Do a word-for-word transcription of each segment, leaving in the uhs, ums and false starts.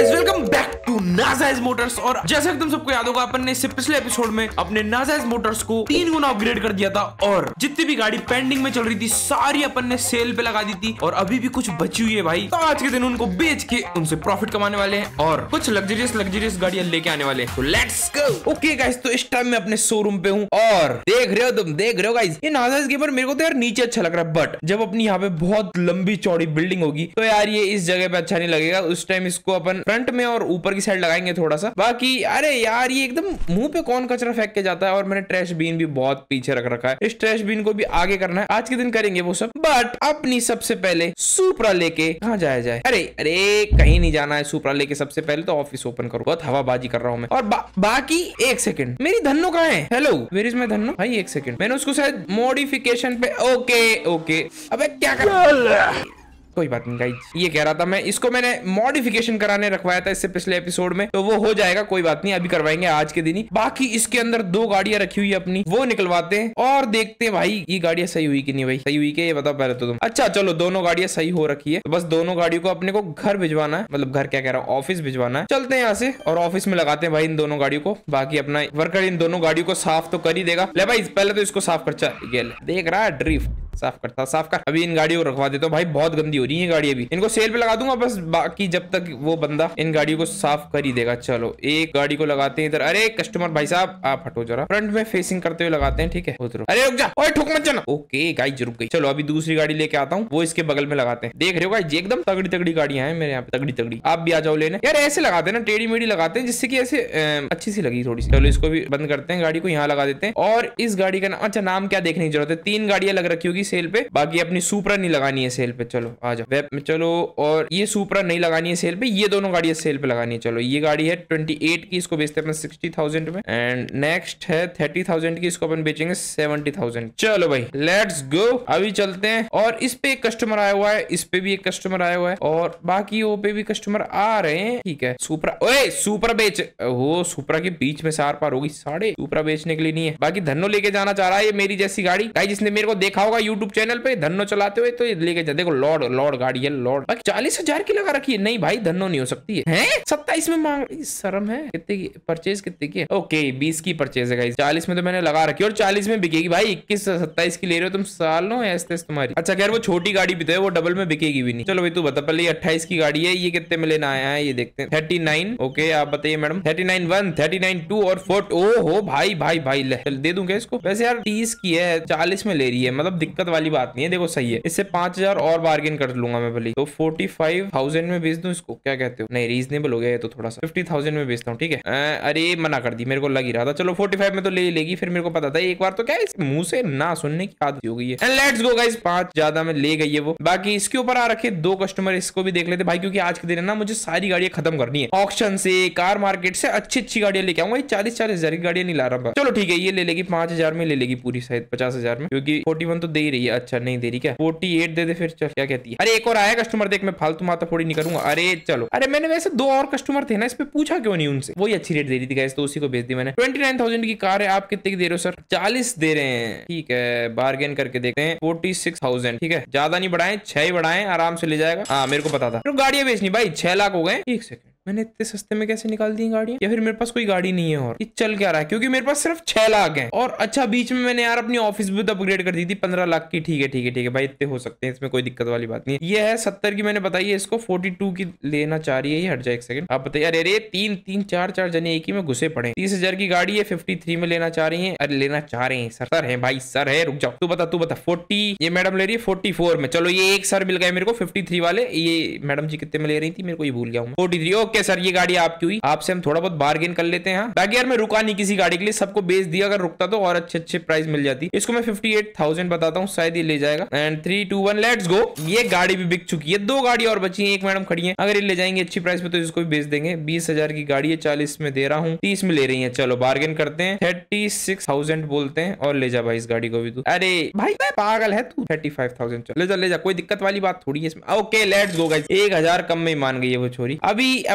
Guys welcome back to Najayaz Motors. और जैसा कि तुम सबको याद होगा, अपन ने इससे पिछले एपिसोड में अपने नाजायज मोटर्स को तीन गुना अपग्रेड कर दिया था और जितनी भी गाड़ी पेंडिंग में चल रही थी सारी अपन ने सेल पे लगा दी थी और अभी भी कुछ बची हुई है भाई। तो आज के दिन उनको बेच के उनसे प्रॉफिट कमाने वाले हैं और कुछ लग्जरियस लग्जरियस गाड़ियां लेके आने वाले हैं। तो लेट्स गो। ओके गाइस, तो इस टाइम मैं अपने शोरूम पे हूँ और देख रहे हो तुम देख रहे हो गाइस, ये नाजायज गेमर मेरे को तो यार नीचे अच्छा लग रहा है, बट जब अपनी यहाँ पे बहुत लंबी चौड़ी बिल्डिंग होगी तो यार ये इस जगह पे अच्छा नहीं लगेगा। उस टाइम इसको अपन फ्रंट में और ऊपर की साइड लगाएंगे थोड़ा सा। बाकी अरे यार ये एकदम मुंह पे कौन कचरा फेंक के जाता है। और मैंने ट्रैश बीन भी बहुत पीछे रख रखा है, इस ट्रैश बीन को भी आगे करना है। आज के दिन करेंगे वो सब, बट अपनी सबसे पहले सुपरा लेके कहाँ जाया जाए। अरे अरे कहीं नहीं जाना है, सुपरा लेके सबसे पहले तो ऑफिस ओपन करो। बहुत हवाबाजी कर रहा हूँ मैं। और बा, बाकी एक सेकंड, मेरी धन्नो कहाँ है? Hello where is my Dhanno भाई? एक सेकंड, मैंने उसको शायद मॉडिफिकेशन पे ओके ओके अबे क्या कर कोई बात नहीं गाइस, ये कह रहा था मैं, इसको मैंने मॉडिफिकेशन कराने रखवाया था इससे पिछले एपिसोड में, तो वो हो जाएगा, कोई बात नहीं, अभी करवाएंगे आज के दिन ही। बाकी इसके अंदर दो गाड़ियां रखी हुई है अपनी, वो निकलवाते हैं और देखते हैं भाई ये गाड़ियां सही हुई कि नहीं भाई। सही हुई कि ये बताओ पहले तो तुम। अच्छा चलो, दोनों गाड़ियां सही हो रखी है, तो बस दोनों गाड़ियों को अपने को घर भिजवाना है, मतलब घर क्या कह रहा हूँ, ऑफिस भिजवाना है। चलते हैं यहाँ से और ऑफिस में लगाते हैं भाई इन दोनों गाड़ियों को। बाकी अपना वर्कर इन दोनों गाड़ियों को साफ तो कर ही देगा। ले भाई पहले तो इसको साफ कर, चल देख रहा है ड्रिफ्ट साफ करता साफ कर। अभी इन गाड़ियों को रखवा देता हूँ भाई, बहुत गंदी हो रही है गाड़ी। अभी इनको सेल पे लगा दूंगा बस, बाकी जब तक वो बंदा इन गाड़ियों को साफ कर ही देगा। चलो एक गाड़ी को लगाते हैं इधर। अरे कस्टमर भाई साहब आप हटो जरा, फ्रंट में फेसिंग करते हुए लगाते हैं, ठीक है? उधर अरे रुक जा, ओए ठोक मत जाना। ओके गाइस रुक गई। चलो अभी दूसरी गाड़ी लेके आता हूँ, वो इसके बगल में लगाते हैं। देख रहे हो गाइस एकदम तगड़ी तगड़ी गाड़ियां हैं मेरे यहाँ पे, तगड़ी तगड़ी। आप भी आ जाओ लेने। यार ऐसे लगाते हैं ना, टेढ़ी मेढ़ी लगाते हैं जिससे कि ऐसे अच्छी सी लगी थोड़ी सी। चलो इसको भी बंद करते हैं, गाड़ी को यहाँ लगा देते हैं। और इस गाड़ी का अच्छा नाम क्या देखने की जरूरत है, तीन गाड़ियां लग रखी होगी सेल पे, बाकी अपनी सुपरा नहीं लगानी है सेल पे। चलो आ जाओ वेब में चलो। और ये सुपरा नहीं लगानी है सेल पे, ये दोनों गाड़ियां सेल पे लगानी है। चलो ये गाड़ी है अट्ठाईस की, इसको बेचते हैं अपन साठ हज़ार में। एंड नेक्स्ट है तीस हज़ार की, इसको अपन बेचेंगे सत्तर हज़ार। चलो भाई लेट्स गो, अभी चलते हैं। और इस पे एक कस्टमर आया हुआ है, इस पे भी एक कस्टमर आया हुआ है और बाकी वो पे भी कस्टमर आ रहे हैं, ठीक है? सुपरा ओए सुपरा बेच, वो सुपरा के बीच में से आर पार होगी साढ़े, सुपरा बेचने के लिए नहीं है। बाकी धन्नो लेके जाना चाह रहा है ये मेरी जैसी गाड़ी। गाइस जिसने मेरे को देखा होगा यूट्यूब चैनल पे धन्नो चलाते हुए, तो ये लेके जा। देखो लॉर्ड लॉर्ड गाड़ी है लॉर्ड। बाकी चालीस हजार की लगा रखी है। नहीं भाई धन्नो नहीं हो सकती है, हैं? सत्ताईस में मांग, शर्म है। कितने की परचेज, कितने की है? ओके बीस की परचेज है गाइस, चालीस में तो मैंने लगा रखी है और चालीस में बिकेगी भाई। इक्कीस सत्ताईस की ले रहे हो तुम, साल नो ऐसे तुम्हारी। अच्छा खैर वो छोटी गाड़ी भी तो है, वो डबल में बिकेगी भी नहीं। चलो भाई तू बता पहले, ये अट्ठाईस की गाड़ी है, ये कितने में लेना आया है ये देखते हैं। थर्टी नाइन ओके आप बताइए madam. Thirty nine one, thirty nine two और फोर्ट। ओ हो भाई भाई भाई ले चल दे दूं क्या इसको? वैसे यार तीस की है, चालीस में ले रही है, मतलब दिक्कत वाली बात नहीं है। देखो सही है, इससे पांच हजार और बार्गेन कर लूंगा मैं भले, तो फोर्टी फाइव थाउजेंड में बेच दूं इसको, क्या कहते हो? नहीं रीजनेबल हो गया है तो थोड़ा सा, फिफ्टी थाउजेंड में बेचता हूँ, ठीक है? अरे मना कर दी, मेरे को लग ही रहा था। चलो फोर्टी फाइव में तो ले लेगी, फिर मेरे को पता था एक बार तो क्या है मुंह से ना सुनने की आदत हो गई है। एंड लेट्स गो गाइस, पांच ज्यादा में ले गई है वो। बाकी इसके ऊपर आ रखे दो कस्टमर, इसको भी देख लेते भाई, क्योंकि आज के दिन है ना मुझे सारी गाड़ियां खत्म करनी है। ऑक्शन से, कार मार्केट से अच्छी अच्छी गाड़ियां लेके आऊंगा। चालीस चालीस हजार की गाड़ियां नहीं ला रहा। चलो ठीक है, ये ले लेगी पांच हजार में, ले लेगी पूरी शायद पचास हजार में, क्योंकि फोर्टी वन तो दे ही रही है। अच्छा नहीं दे रही क्या? फोर्टी एट दे दे फिर। चल क्या कहती है? अरे एक और आया कस्टमर, देख मैं फालतू माता फोड़ी नहीं करूंगा। अरे चलो, अरे मैंने वैसे दो और कस्टमर थे ना, इस पे पूछा क्यों नहीं उनसे, वही अच्छी रेट दे रही थी गाइस, तो उसी को भेज दी मैंने। ट्वेंटी नाइन थाउजेंड की कार है, आप कितने की दे रहे हो सर? चालीस दे रहे हैं, ठीक है बार्गेन करके देखते हैं। फोर्टी सिक्स थाउजेंड ठीक है, ज्यादा नहीं बढ़ाएं, छह ही बढ़ाएं, आराम से ले जाएगा। हाँ मेरे को पता था। तो गाड़ियां बेचनी भाई, छह लाख हो गए। एक सेकंड, मैंने इतने सस्ते में कैसे निकाल दी गाड़ियां? या फिर मेरे पास कोई गाड़ी नहीं है और ये चल क्या रहा है? क्योंकि मेरे पास सिर्फ छह लाख है। और अच्छा बीच में मैंने यार अपनी ऑफिस भी तो अपग्रेड कर दी थी पंद्रह लाख की। ठीक है ठीक है ठीक है भाई, इतने हो सकते हैं, इसमें कोई दिक्कत वाली बात नहीं है। ये है सत्तर की मैंने बताई है, इसको फोर्टी टू की लेना चाह रही है ये। हट जाए एक सेकंड, आप बताइए। अरे रे तीन तीन चार चार जने एक ही में घुसे पड़े। तीस हजार की गाड़ी है, फिफ्टी थ्री में लेना चाह रही है। अरे लेना चाह रहे हैं सर, सर है भाई सर है, रुक जाओ। तू बता तू बता। फोर्टी ये मैडम ले रही है फोर्टी फोर में। चलो ये एक सर मिल गए मेरे को फिफ्टी थ्री वाले। ये मैडम जी कितने में ले रही थी मेरे को ये भूल गया हूँ। फोर्टी थ्री ओके सर, ये गाड़ी आपकी हुई, आपसे हम थोड़ा बहुत बार्गेन कर लेते हैं। बाकी यार मैं रुका नहीं किसी गाड़ी के लिए, सबको बेच दिया। अगर रुकता तो और अच्छे अच्छे प्राइस मिल जाती। इसको मैं फिफ्टी एट थाउजेंड बताता हूँ, शायद ये ले जाएगा। And three two one let's go. ये गाड़ी भी बिक चुकी है, दो गाड़ी और बची है, एक मैडम खड़ी है। अगर ये ले जाएंगे अच्छी प्राइस पे तो इसको भी बेच देंगे। बीस हजार की गाड़ी है, चालीस में दे रहा हूँ, तीस में ले रही है। चलो बार्गेन करते हैं, थर्टी सिक्स थाउजेंड बोलते हैं और ले जा भाई इस गाड़ी को भी तू। अरे भाई पागल है तू, थर्टी फाइव थाउजेंड ले जा ले जा, कोई दिक्कत वाली बात थोड़ी है इसमें। ओके लेट्स गो गाइस, एक हजार कम में मान गई है वो छोरी। अभी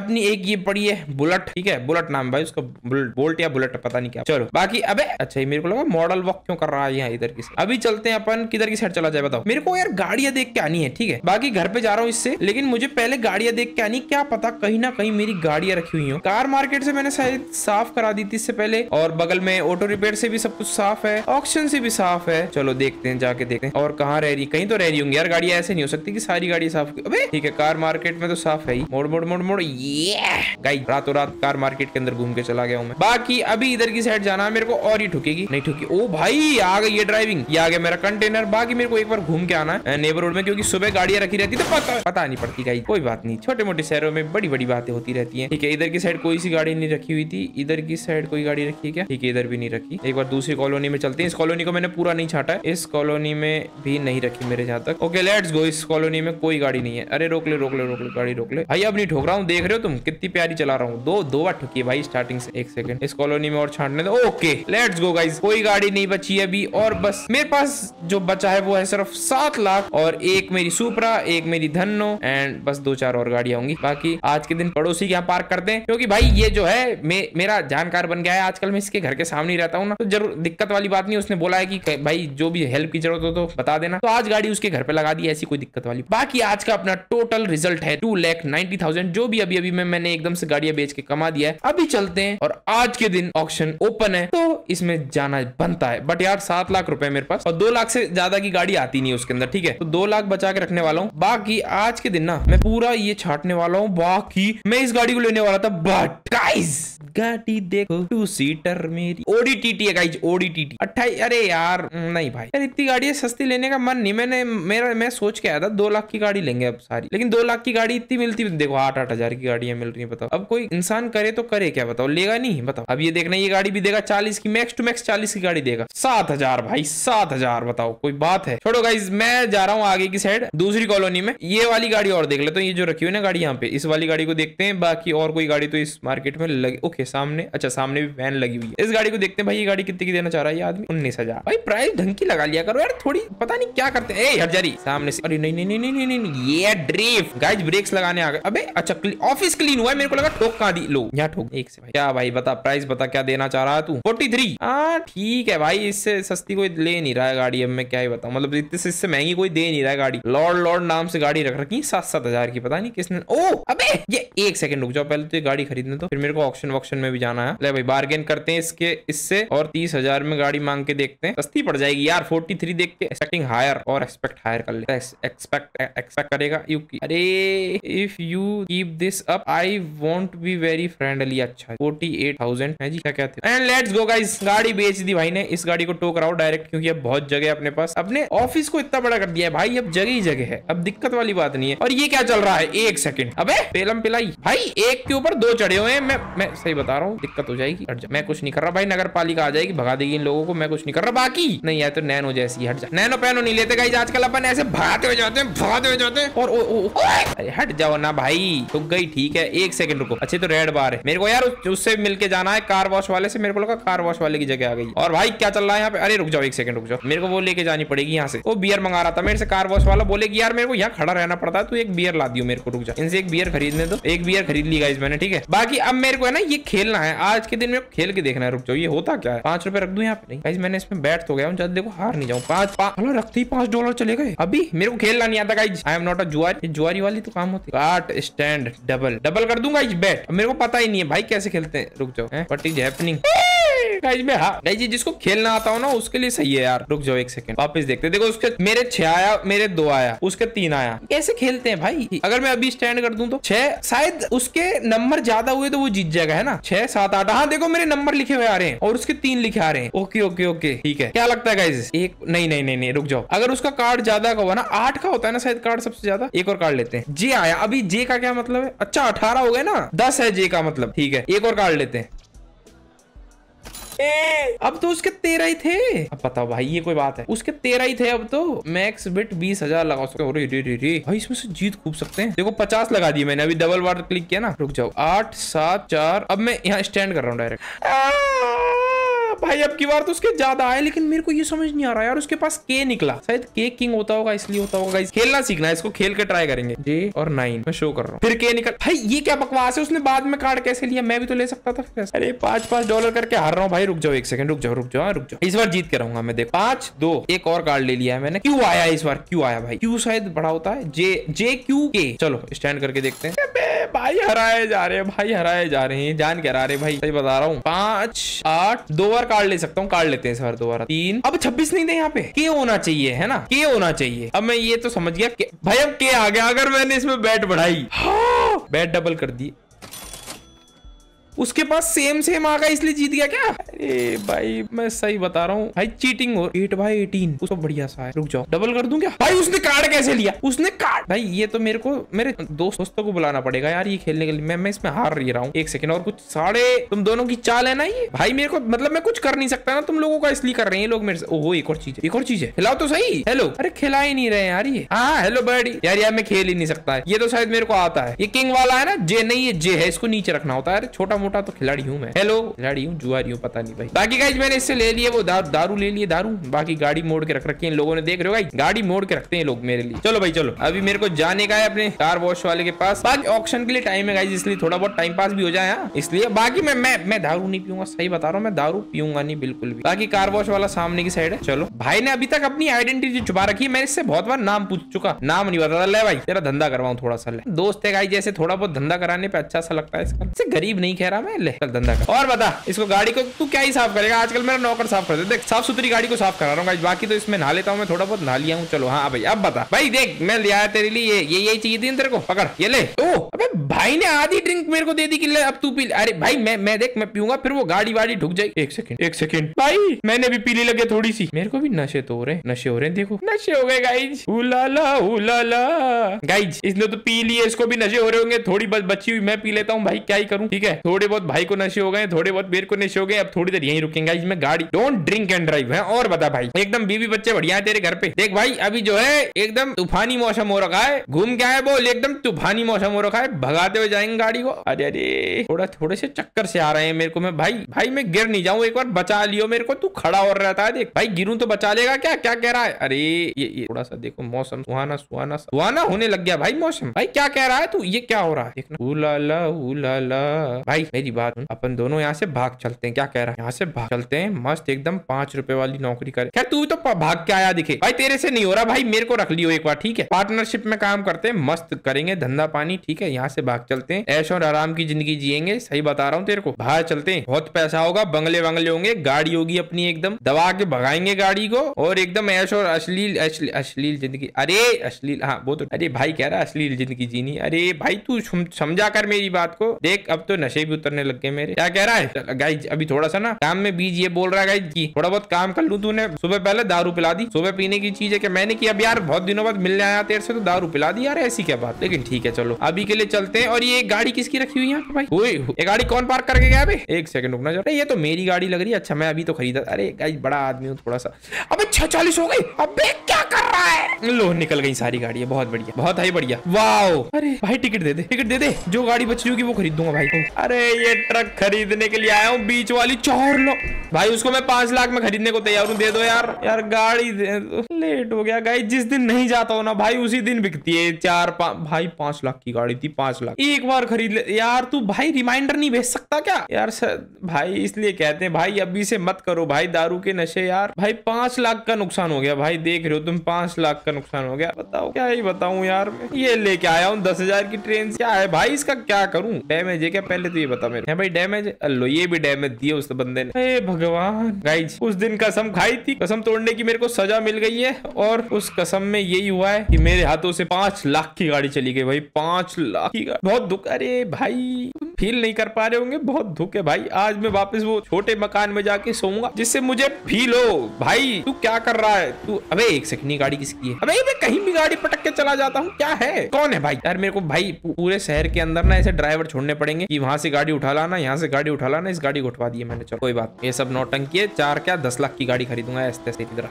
अपनी एक ये पड़ी है बुलेट, ठीक है, बुलेट नाम भाई उसका, बोल्ट या बुलेट पता नहीं क्या। चलो बाकी अबे अच्छा मेरे को लगा मॉडल वॉक क्यों कर रहा है यहाँ इधर की। अभी चलते हैं अपन, किधर की साइड चला जाए बताओ। मेरे को यार गाड़ियां देख के आनी है, ठीक है, बाकी घर पे जा रहा हूँ इससे, लेकिन मुझे पहले गाड़ियां देख के आनी, क्या पता कहीं ना कहीं मेरी गाड़ियां रखी हुई हो। कार मार्केट से मैंने शायद साफ करा दी थी इससे पहले, और बगल में ऑटो रिपेयर से भी सब कुछ साफ है, ऑक्शन से भी साफ है। चलो देखते हैं, जाके देखते हैं और कहाँ रह रही, कहीं तो रह रही होंगी यार गाड़ियां, ऐसे नहीं हो सकती कि सारी गाड़ी साफ। अबे ठीक है, कार मार्केट में तो साफ है ही। मोड़ मोड़ मोड़ मोड़, ये गाइस रातों रात कार मार्केट के अंदर घूम के चला गया हूँ मैं। बाकी अभी इधर की साइड जाना है मेरे को, और ही ठुकेगी नहीं ठुकी। ओ भाई आ गई ये ड्राइविंग, ये आ गया मेरा कंटेनर। बाकी मेरे को एक बार घूम के आना है नेबरहुड में, क्योंकि सुबह गाड़ियां रखी रहती तो पता पता नहीं पड़ती गाइस। कोई बात नहीं, छोटे मोटे शहरों में बड़ी बड़ी बातें होती रहती हैं। ठीक है, इधर की साइड कोई सी गाड़ी नहीं रखी हुई थी, इधर की साइड कोई गाड़ी रखी है क्या? ठीक है, इधर भी नहीं रखी। एक बार दूसरी कॉलोनी में चलते हैं। इस कॉलोनी को मैंने पूरा नहीं छाटा है, इस कॉलोनी में भी नहीं रखी मेरे जहाँ तक। Okay let's go. इस कॉलोनी में कोई गाड़ी नहीं है। अरे रोक ले रोक ले रोक ले गाड़ी रोक ले भाई, अब नहीं ठोक रहा हूँ, देख रहे हो तुम कितनी प्यारी चला रहा हूँ। दो दो बार ठुकी है भाई स्टार्टिंग से। एक सेकंड, इस कॉलोनी में और छाटने दो। ओके लेट्स गो गाइस, कोई गाड़ी नहीं बची है अभी, और बस मेरे पास जो बचा है वो है सिर्फ सात लाख, और एक मेरी सुपरा, एक मेरी धन्नो, एंड बस दो चार और गाड़ियां होंगी। बाकी आज के दिन पड़ोसी के यहाँ पार्क करते हैं, क्योंकि भाई ये जो है मे, मेरा जानकार बन गया है आजकल। मैं इसके घर के सामने ही रहता हूँ ना, तो जरूर दिक्कत वाली बात नहीं। उसने बोला है कि भाई जो भी हेल्प की जरूरत हो तो बता देना, तो आज गाड़ी उसके घर पे लगा दी, ऐसी कोई दिक्कत वाली। बाकी आज का अपना टोटल रिजल्ट है टू लैख नाइन्टी थाउजेंड, जो भी अभी अभी में मैंने एकदम से गाड़ियां बेच के कमा दिया है। अभी चलते हैं, और आज के दिन ऑक्शन ओपन है तो इसमें जाना बनता है। बट यार सात लाख रुपए मेरे पास, और दो लाख से ज्यादा की गाड़ी आती नहीं उसके अंदर, ठीक है, तो दो लाख बचा के रखने वाला हूँ। बाकी आज के दिन ना मैं पूरा ये छाटने वाला हूँ। बाकी मैं इस गाड़ी को लेने वाला था, बट गाइस गाड़ी देखो, टू सीटर मेरी ओडी टीटी है गाइस, ओडी टीटी अट्ठाईस। अरे यार नहीं भाई, यार इतनी गाड़ी सस्ती लेने का मन नहीं। मैंने मेरा मैं सोच के आया था दो लाख की गाड़ी लेंगे अब सारी, लेकिन दो लाख की गाड़ी इतनी मिलती, देखो आठ आठ हजार की गाड़ियां मिल रही है। बताओ अब कोई इंसान करे तो करे क्या, बताओ लेगा नहीं? बताओ अब ये देखना, ये गाड़ी भी देगा चालीस की, मैक्स टू मैक्स चालीस की गाड़ी देगा। सात हजार भाई, सात हजार बताओ कोई बात है? छोड़ो गाइस, मैं जा रहा हूँ आगे की साइड दूसरी कॉलोनी में। ये वाली गाड़ी और देख ले, तो ये जो रखी हुई ना गाड़ी यहाँ पे, इस वाली गाड़ी को देखते हैं। बाकी और कोई गाड़ी तो इस मार्केट में लगी। ओके सामने, अच्छा सामने भी वैन लगी हुई है। इस गाड़ी को देखते हैं भाई, ये गाड़ी कितने की देना चाह रहा है ये आदमी? उन्नीस हजार भाई, प्राइस ढंग की लगा लिया करो यार, थोड़ी पता नहीं क्या करते हैं। ए हजारी सामने से, अरे नहीं नहीं नहीं नहीं नहीं नहीं, ये ड्रिफ्ट गाइस, ब्रेक्स लगाने आ गए। अबे अच्छा ऑफिस क्लीन हुआ है, मेरे को लगा ठोक कहां दी। लो यहाँ ठोक एक से भाई। क्या भाई बता प्राइस, बता क्या देना चाह रहा है तू? Forty three. हाँ ठीक है भाई, इससे सस्ती कोई ले नहीं रहा है गाड़ी। अब मैं क्या ही बताऊं, मतलब इससे इससे महंगी कोई दे नहीं रहा है गाड़ी। लॉर्ड लॉर्ड नाम से गाड़ी रख रखी सात सात हजार की, पता नहीं किसने। ओ अबे ये एक सेकंड रुक जाओ, पहले तो ये गाड़ी खरीदने तो, फिर मेरे को ऑक्शन वॉक्शन में भी जाना है। ले भाई बार्गेन करते हैं इसके इससे, और तीस हजार में गाड़ी मांग के देखते हैं, सस्ती पड़ जाएगी यार। फोर्टी थ्री देख के एक्सपेक्टिंग हायर, और एक्सपेक्ट हायर कर ले। एक्सपेक्ट एक्सपेक्ट करेगा यू। अरे if you keep this up I won't be very friendly. अच्छा फोर्टी एट थाउजेंड है जी, क्या कहते हैं। एंड लेट्स गो गाइस, गाड़ी बेच दी भाई ने। इस गाड़ी को टो कराओ डायरेक्ट, क्योंकि अब बहुत जगह अपने पास। अपने ऑफिस को इतना बड़ा कर दिया है भाई, अब जगह ही जगह है, अब दिक्कत वाली बात नहीं है। और ये क्या चल रहा है, एक सेकंड, अबे पेलम पिलाई भाई, एक के ऊपर दो चढ़े हुए हैं। मैं मैं सही बता रहा हूँ, दिक्कत हो जाएगी। मैं कुछ नहीं कर रहा भाई, नगर पालिका आ जाएगी, भगा देगी इन लोगों को। मैं कुछ नहीं कर रहा। बाकी नहीं आया तो नैनो जैसी, हट जा। नैनो पैनो नहीं लेते गाइस आजकल, अपन ऐसे भागते हुए जाते हैं, भागते हुए जाते हैं। और ओ, ओ, ओ, अरे हट जाओ ना भाई, ठुक गई। ठीक है एक सेकंड रुको। अच्छे तो रेड बार है, मेरे को यार उससे मिलके जाना है, कार वॉश वाले से। मेरे को लगा कार वॉश वाले की जगह आ गई। और भाई क्या चल रहा है यहाँ पे? अरे रुक जाओ एक सेकंड रुक जाओ, मेरे को वो लेके जानी पड़ेगी यहाँ से। वो बियर मंगा रहा था मेरे से कार वॉश वाला, बोलेगी यार मेरे को यहाँ खड़ा रहना पड़ता है, तू एक बियर ला दियो मेरे को। रुक जा, इनसे एक बियर खरीदने दो। एक बियर खरीद ली गाइस मैंने, ठीक है। बाकी अब मेरे को है ना ये खेलना है आज के दिन में, खेल के देखना है। रुक जाओ, ये होता क्या है? पांच रुपए रख दूं यहाँ पे? नहीं गाइस मैंने इसमें बैठ तो गया हूँ, जब देखो हार नहीं जाऊँ। पांच रखते ही पांच डॉलर चले गए। अभी मेरे को खेलना नहीं आता guys, I am not a जुआरी। जुआरी वाली तो काम होती है। काट स्टैंड डबल डबल कर दूंगा इस बैट। मेरे को पता ही नहीं है भाई कैसे खेलते हैं। रुक जाओ, व्हाट इज हैपनिंग गाइस में। हाँ गाइस जी, जिसको खेलना आता हो ना उसके लिए सही है यार। रुक जाओ एक सेकंड, वापस देखते। देखो उसके मेरे छह आया, मेरे दो आया, उसके तीन आया। कैसे खेलते हैं भाई? अगर मैं अभी स्टैंड कर दूं तो छह, शायद उसके नंबर ज्यादा हुए तो वो जीत जाएगा, है ना? छह सात आठ। हाँ देखो मेरे नंबर लिखे हुए आ रहे हैं, और उसके तीन लिखे आ रहे हैं। ओके ओके ओके ठीक है। क्या लगता है गाइस? एक नहीं नहीं नहीं नहीं रुक जाओ, अगर उसका कार्ड ज्यादा का हुआ ना, आठ का होता है ना शायद कार्ड सबसे ज्यादा। एक और कार्ड लेते हैं। जे आया। अभी जे का क्या मतलब है? अच्छा अठारह हो गए ना, दस है जे का मतलब। ठीक है एक और कार्ड लेते हैं। ए, अब तो उसके तेरह ही थे। अब बताओ भाई ये कोई बात है? उसके तेरह ही थे। अब तो मैक्स बिट बीस हजार लगा सकते हो। रे रे रे रे भाई, इसमें से जीत खूब सकते हैं। देखो पचास लगा दिए मैंने, अभी डबल बार क्लिक किया ना। रुक जाओ, आठ सात चार। अब मैं यहाँ स्टैंड कर रहा हूँ डायरेक्ट। भाई अब की बार तो उसके ज्यादा आए, लेकिन मेरे को ये समझ नहीं आ रहा यार, उसके पास के निकला, शायद के किंग होता होगा इसलिए होता होगा। खेलना सीखना है इसको, खेल के ट्राई करेंगे। जे और नाइन मैं शो कर रहा हूँ, फिर के निकल। भाई ये क्या बकवास है, उसने बाद में कार्ड कैसे लिया, मैं भी तो ले सकता था। अरे पांच पांच डॉलर करके हार रहा हूँ भाई, रुक जाओ एक सेकंड, रुक जाओ रुक जाओ रुक जाओ, इस बार जीत के रहूंगा मैं। देख पांच दो, एक और कार्ड ले लिया है मैंने। क्यों आया इस बार, क्यों आया भाई, क्यों शायद बड़ा होता है, जे जे क्यू के। चलो स्टैंड करके देखते हैं। भाई हराए जा रहे हैं, भाई हराए जा रहे हैं, जान के हरा रहे भाई, सही बता रहा हूँ। पांच आठ, दो बार कार्ड ले सकता हूँ, कार्ड लेते हैं इस बार दो बार। तीन, अब छब्बीस नहीं दे यहाँ पे, के होना चाहिए है ना, के होना चाहिए। अब मैं ये तो समझ गया भाई, अब के आ गया। अगर मैंने इसमें बैट बढ़ाई, हाँ, बैट डबल कर दी, उसके पास सेम सेम आ गया इसलिए जीत गया क्या। अरे भाई मैं सही बता रहा हूँ भाई, चीटिंग हो। एट बाई एटीन उसको बढ़िया सा है, रुक जाओ डबल कर दूं क्या। भाई उसने कार्ड कैसे लिया, उसने कार्ड। भाई ये तो मेरे को मेरे दोस्त दोस्तों को बुलाना पड़ेगा यार ये खेलने के लिए। मैं मैं इसमें हार रही रहा हूँ। एक सेकंड और कुछ साढ़े तुम दोनों की चाल है ना ये। भाई मेरे को मतलब मैं कुछ कर नहीं सकता ना, तुम लोगों का इसलिए कर रहे हैं लोग मेरे से। ओहो एक और चीज है, एक और चीज है, खिलाओ तो सही। हेलो, अरे खिला ही नहीं रहे यार ये। हाँ हेलो बर्डी। यार यार मैं खेल ही नहीं सकता है, ये तो शायद मेरे को आता है। ये किंग वाला है ना, जे नहीं ये जे है, इसको नीचे रखना होता है। अरे छोटा मोटा तो खिलाड़ी हूँ मैं। हेलो खिलाड़ी हूँ, जुआरी हूँ, पता नहीं भाई। बाकी गाइस मैंने इससे ले लिए वो दारू, दारू ले लिए दारू। बाकी गाड़ी मोड़ के रख रखी है इन लोगों ने, देख रहे हो गाइस, गाड़ी मोड़ के रखते हैं लोग मेरे लिए। चलो भाई चलो, अभी मेरे को जाने का है अपने कार वॉश वाले के पास। बाकी ऑक्शन के लिए टाइम है गाइस, इसलिए थोड़ा बहुत टाइम पास भी हो जाए हाँ, इसलिए। बाकी मैं मैं मैं दारू नहीं पीऊंगा, सही बता रहा हूँ, मैं दारू पीऊंगा नहीं बिल्कुल भी। बाकी कार वॉश वाला सामने की साइड है। चलो भाई ने अभी तक अपनी आइडेंटिटी छुपा रखी है, मैंने इससे बहुत बार नाम पूछ चुका, नाम नहीं बता। ले भाई तेरा धंधा करवाऊं थोड़ा सा, ले दोस्त है गाइस, जैसे थोड़ा बहुत धंधा कराने पे अच्छा सा लगता है इसका। गरीब नहीं कह रहा मैं, ले चल धंधा कर। और बता इसको गाड़ी को तू क्या ही साफ करेगा, आजकल मेरा नौकर साफ कर दे। देख साफ सुथरी गाड़ी को साफ करा रहा हूँ गाइस, बाकी तो इसमें नहा लेता हूँ मैं, थोड़ा बहुत नहा लिया हूँ। चलो हाँ भाई अब बता भाई, देख मैं ले आया तेरे लिए ये यही चाहिए थी तेरे को, पकड़ ये ले। ओ अबे भाई ने आधी ड्रिंक मेरे को दे दी कि ले अब तू पी। अरे भाई मैं मैं देख मैं पीऊंगा फिर वो गाड़ी वाड़ी ढुक जाएगी। एक सेकंड एक सेकंड भाई मैंने भी पीली लगे थोड़ी सी, मेरे को भी नशे तो हो रहे नशे हो रहे हैं, देखो नशे हो गए गाइज। उलाला उलाला गाइज, इसने तो पी लिए, इसको भी नशे हो रहे होंगे। थोड़ी बस बची हुई मैं पी लेता हूँ भाई, क्या ही करूँ। ठीक है थोड़े बहुत भाई को नशे हो गए, थोड़े बहुत मेरे को नशे हो गए। अब थोड़ी देर यहीं रुकेंगे इसमें गाड़ी। डोंट ड्रिंक एंड ड्राइव है। और बता भाई एकदम बीवी बच्चे बढ़िया है तेरे घर पे। देख भाई अभी जो है एकदम तूफानी मौसम हो रखा है, घूम के आए बोल, एकदम तूफानी मौसम हो रखा है, भगाते हुए जाएंगे गाड़ी को। अरे अरे थोड़ा थोड़े से चक्कर से आ रहे हैं मेरे को। मैं भाई भाई मैं गिर नहीं जाऊं, एक बार बचा लियो मेरे को। तू खड़ा हो रहता है, देख भाई गिरूं तो बचा लेगा क्या, क्या कह रहा है। अरे ये ये थोड़ा सा देखो मौसम सुहाना सुहाना सुहाना होने लग गया भाई मौसम। भाई क्या कह रहा है तू, ये क्या हो रहा है देखना। उलाला उलाला भाई मेरी बात, अपन दोनों यहाँ से भाग चलते हैं। क्या कह रहा है, यहाँ से भाग चलते हैं मस्त एकदम, पांच रुपए वाली नौकरी करे। खैर तू तो भाग के आया दिखे भाई, तेरे से नहीं हो रहा भाई, मेरे को रख लियो एक बार ठीक है। पार्टनरशिप में काम करते हैं, मस्त करेंगे धंधा पानी ठीक है। यहाँ से भाग चलते हैं, ऐश और आराम की जिंदगी जिएंगे, सही बता रहा हूँ तेरे को। बाहर चलते हैं, बहुत पैसा होगा, बंगले बंगले होंगे, गाड़ी होगी अपनी, एकदम दबा के भगाएंगे गाड़ी को और एकदम ऐश और अश्लील अश्लील जिंदगी। अरे अश्लील हाँ वो तो, अरे भाई कह रहा अश्लील जिंदगी जीनी। अरे भाई तू समझा कर मेरी बात को। देख अब तो नशे भी उतरने लग गए मेरे। क्या कह रहा है गाइज, अभी थोड़ा सा ना काम में बीज ये बोल रहा है गाइज की थोड़ा बहुत काम कर लूं। तूने सुबह पहले दारू पिला दी, सुबह पीने की चीज है कि मैंने की। अब यार बहुत दिनों बाद मिलने आया तेरे से तो दारू पिला दी यार, ऐसी क्या बात। लेकिन ठीक है चलो अभी के लिए चलते हैं। और ये गाड़ी किसकी रखी हुई है यहाँ पे भाई, ये गाड़ी कौन पार्क करके गया बे। एक सेकंड रुकना जरा, ये तो मेरी गाड़ी लग रही है। अच्छा मैं अभी तो खरीदा। अरे गाइज बड़ा आदमी हूँ थोड़ा सा। अबे छह चालीस हो गई, अबे क्या कर रहा है। लो निकल गई सारी गाड़ी, बहुत बढ़िया बहुत ही बढ़िया। वाओ अरे भाई टिकट दे दे, टिकट दे दे, जो गाड़ी बच रही होगी वो खरीद दूंगा भाई। अरे ये ट्रक खरीदने के लिए आया हूँ, बीच वाली चार लो भाई, उसको मैं पांच लाख में खरीदने को तैयार हूँ। दे दो यार, यार गाड़ी दे दो। लेट हो गया गाइस, जिस दिन नहीं जाता हूँ ना भाई उसी दिन बिकती है। चार भाई पांच लाख की गाड़ी थी, पांच लाख एक बार खरीद ले यार। तू भाई रिमाइंडर नहीं भेज सकता क्या यार सर भाई, इसलिए कहते हैं भाई अभी से मत करो भाई दारू के नशे यार। भाई पांच लाख का नुकसान हो गया भाई, देख रहे हो तुम, पांच लाख का नुकसान हो गया। बताओ क्या ही बताऊं यार मैं। ये लेके आया हूँ दस हजार की ट्रेन, क्या है भाई इसका, क्या करूं। डैमेज है क्या पहले तो ये बता मेरे। है भाई डैमेज, लो ये भी डैमेज दिया उस बंदे ने। हे भगवान गाइस, उस दिन कसम खाई थी, कसम तोड़ने की मेरे को सजा मिल गई है। और उस कसम में यही हुआ है कि मेरे हाथों से पांच लाख की गाड़ी चली गई भाई, पांच लाख की गाड़ी। बहुत दुख। अरे भाई फील नहीं कर पा रहे होंगे, बहुत दुख है भाई। आज मैं वापस वो छोटे मकान में जाके सोऊंगा जिससे मुझे फील हो। भाई तू क्या कर रहा है तू। अबे एक सेकंड, गाड़ी किसकी है। अबे मैं कहीं भी गाड़ी पटक के चला जाता हूँ, क्या है कौन है भाई। यार मेरे को भाई पूरे शहर के अंदर ना ऐसे ड्राइवर छोड़ने पड़ेंगे कि वहां से गाड़ी उठा लाना, यहाँ से गाड़ी उठा लाना। इस गाड़ी को उठवा दी मैंने, चलो कोई बात। ये सब नौटंकी है, चार क्या दस लाख की गाड़ी खरीदूंगा ऐसे ऐसे इधर।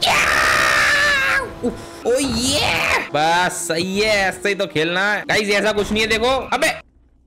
ओ ये बस सही है, ऐसे ही तो खेलना है गाइस, ऐसा कुछ नहीं है। देखो अबे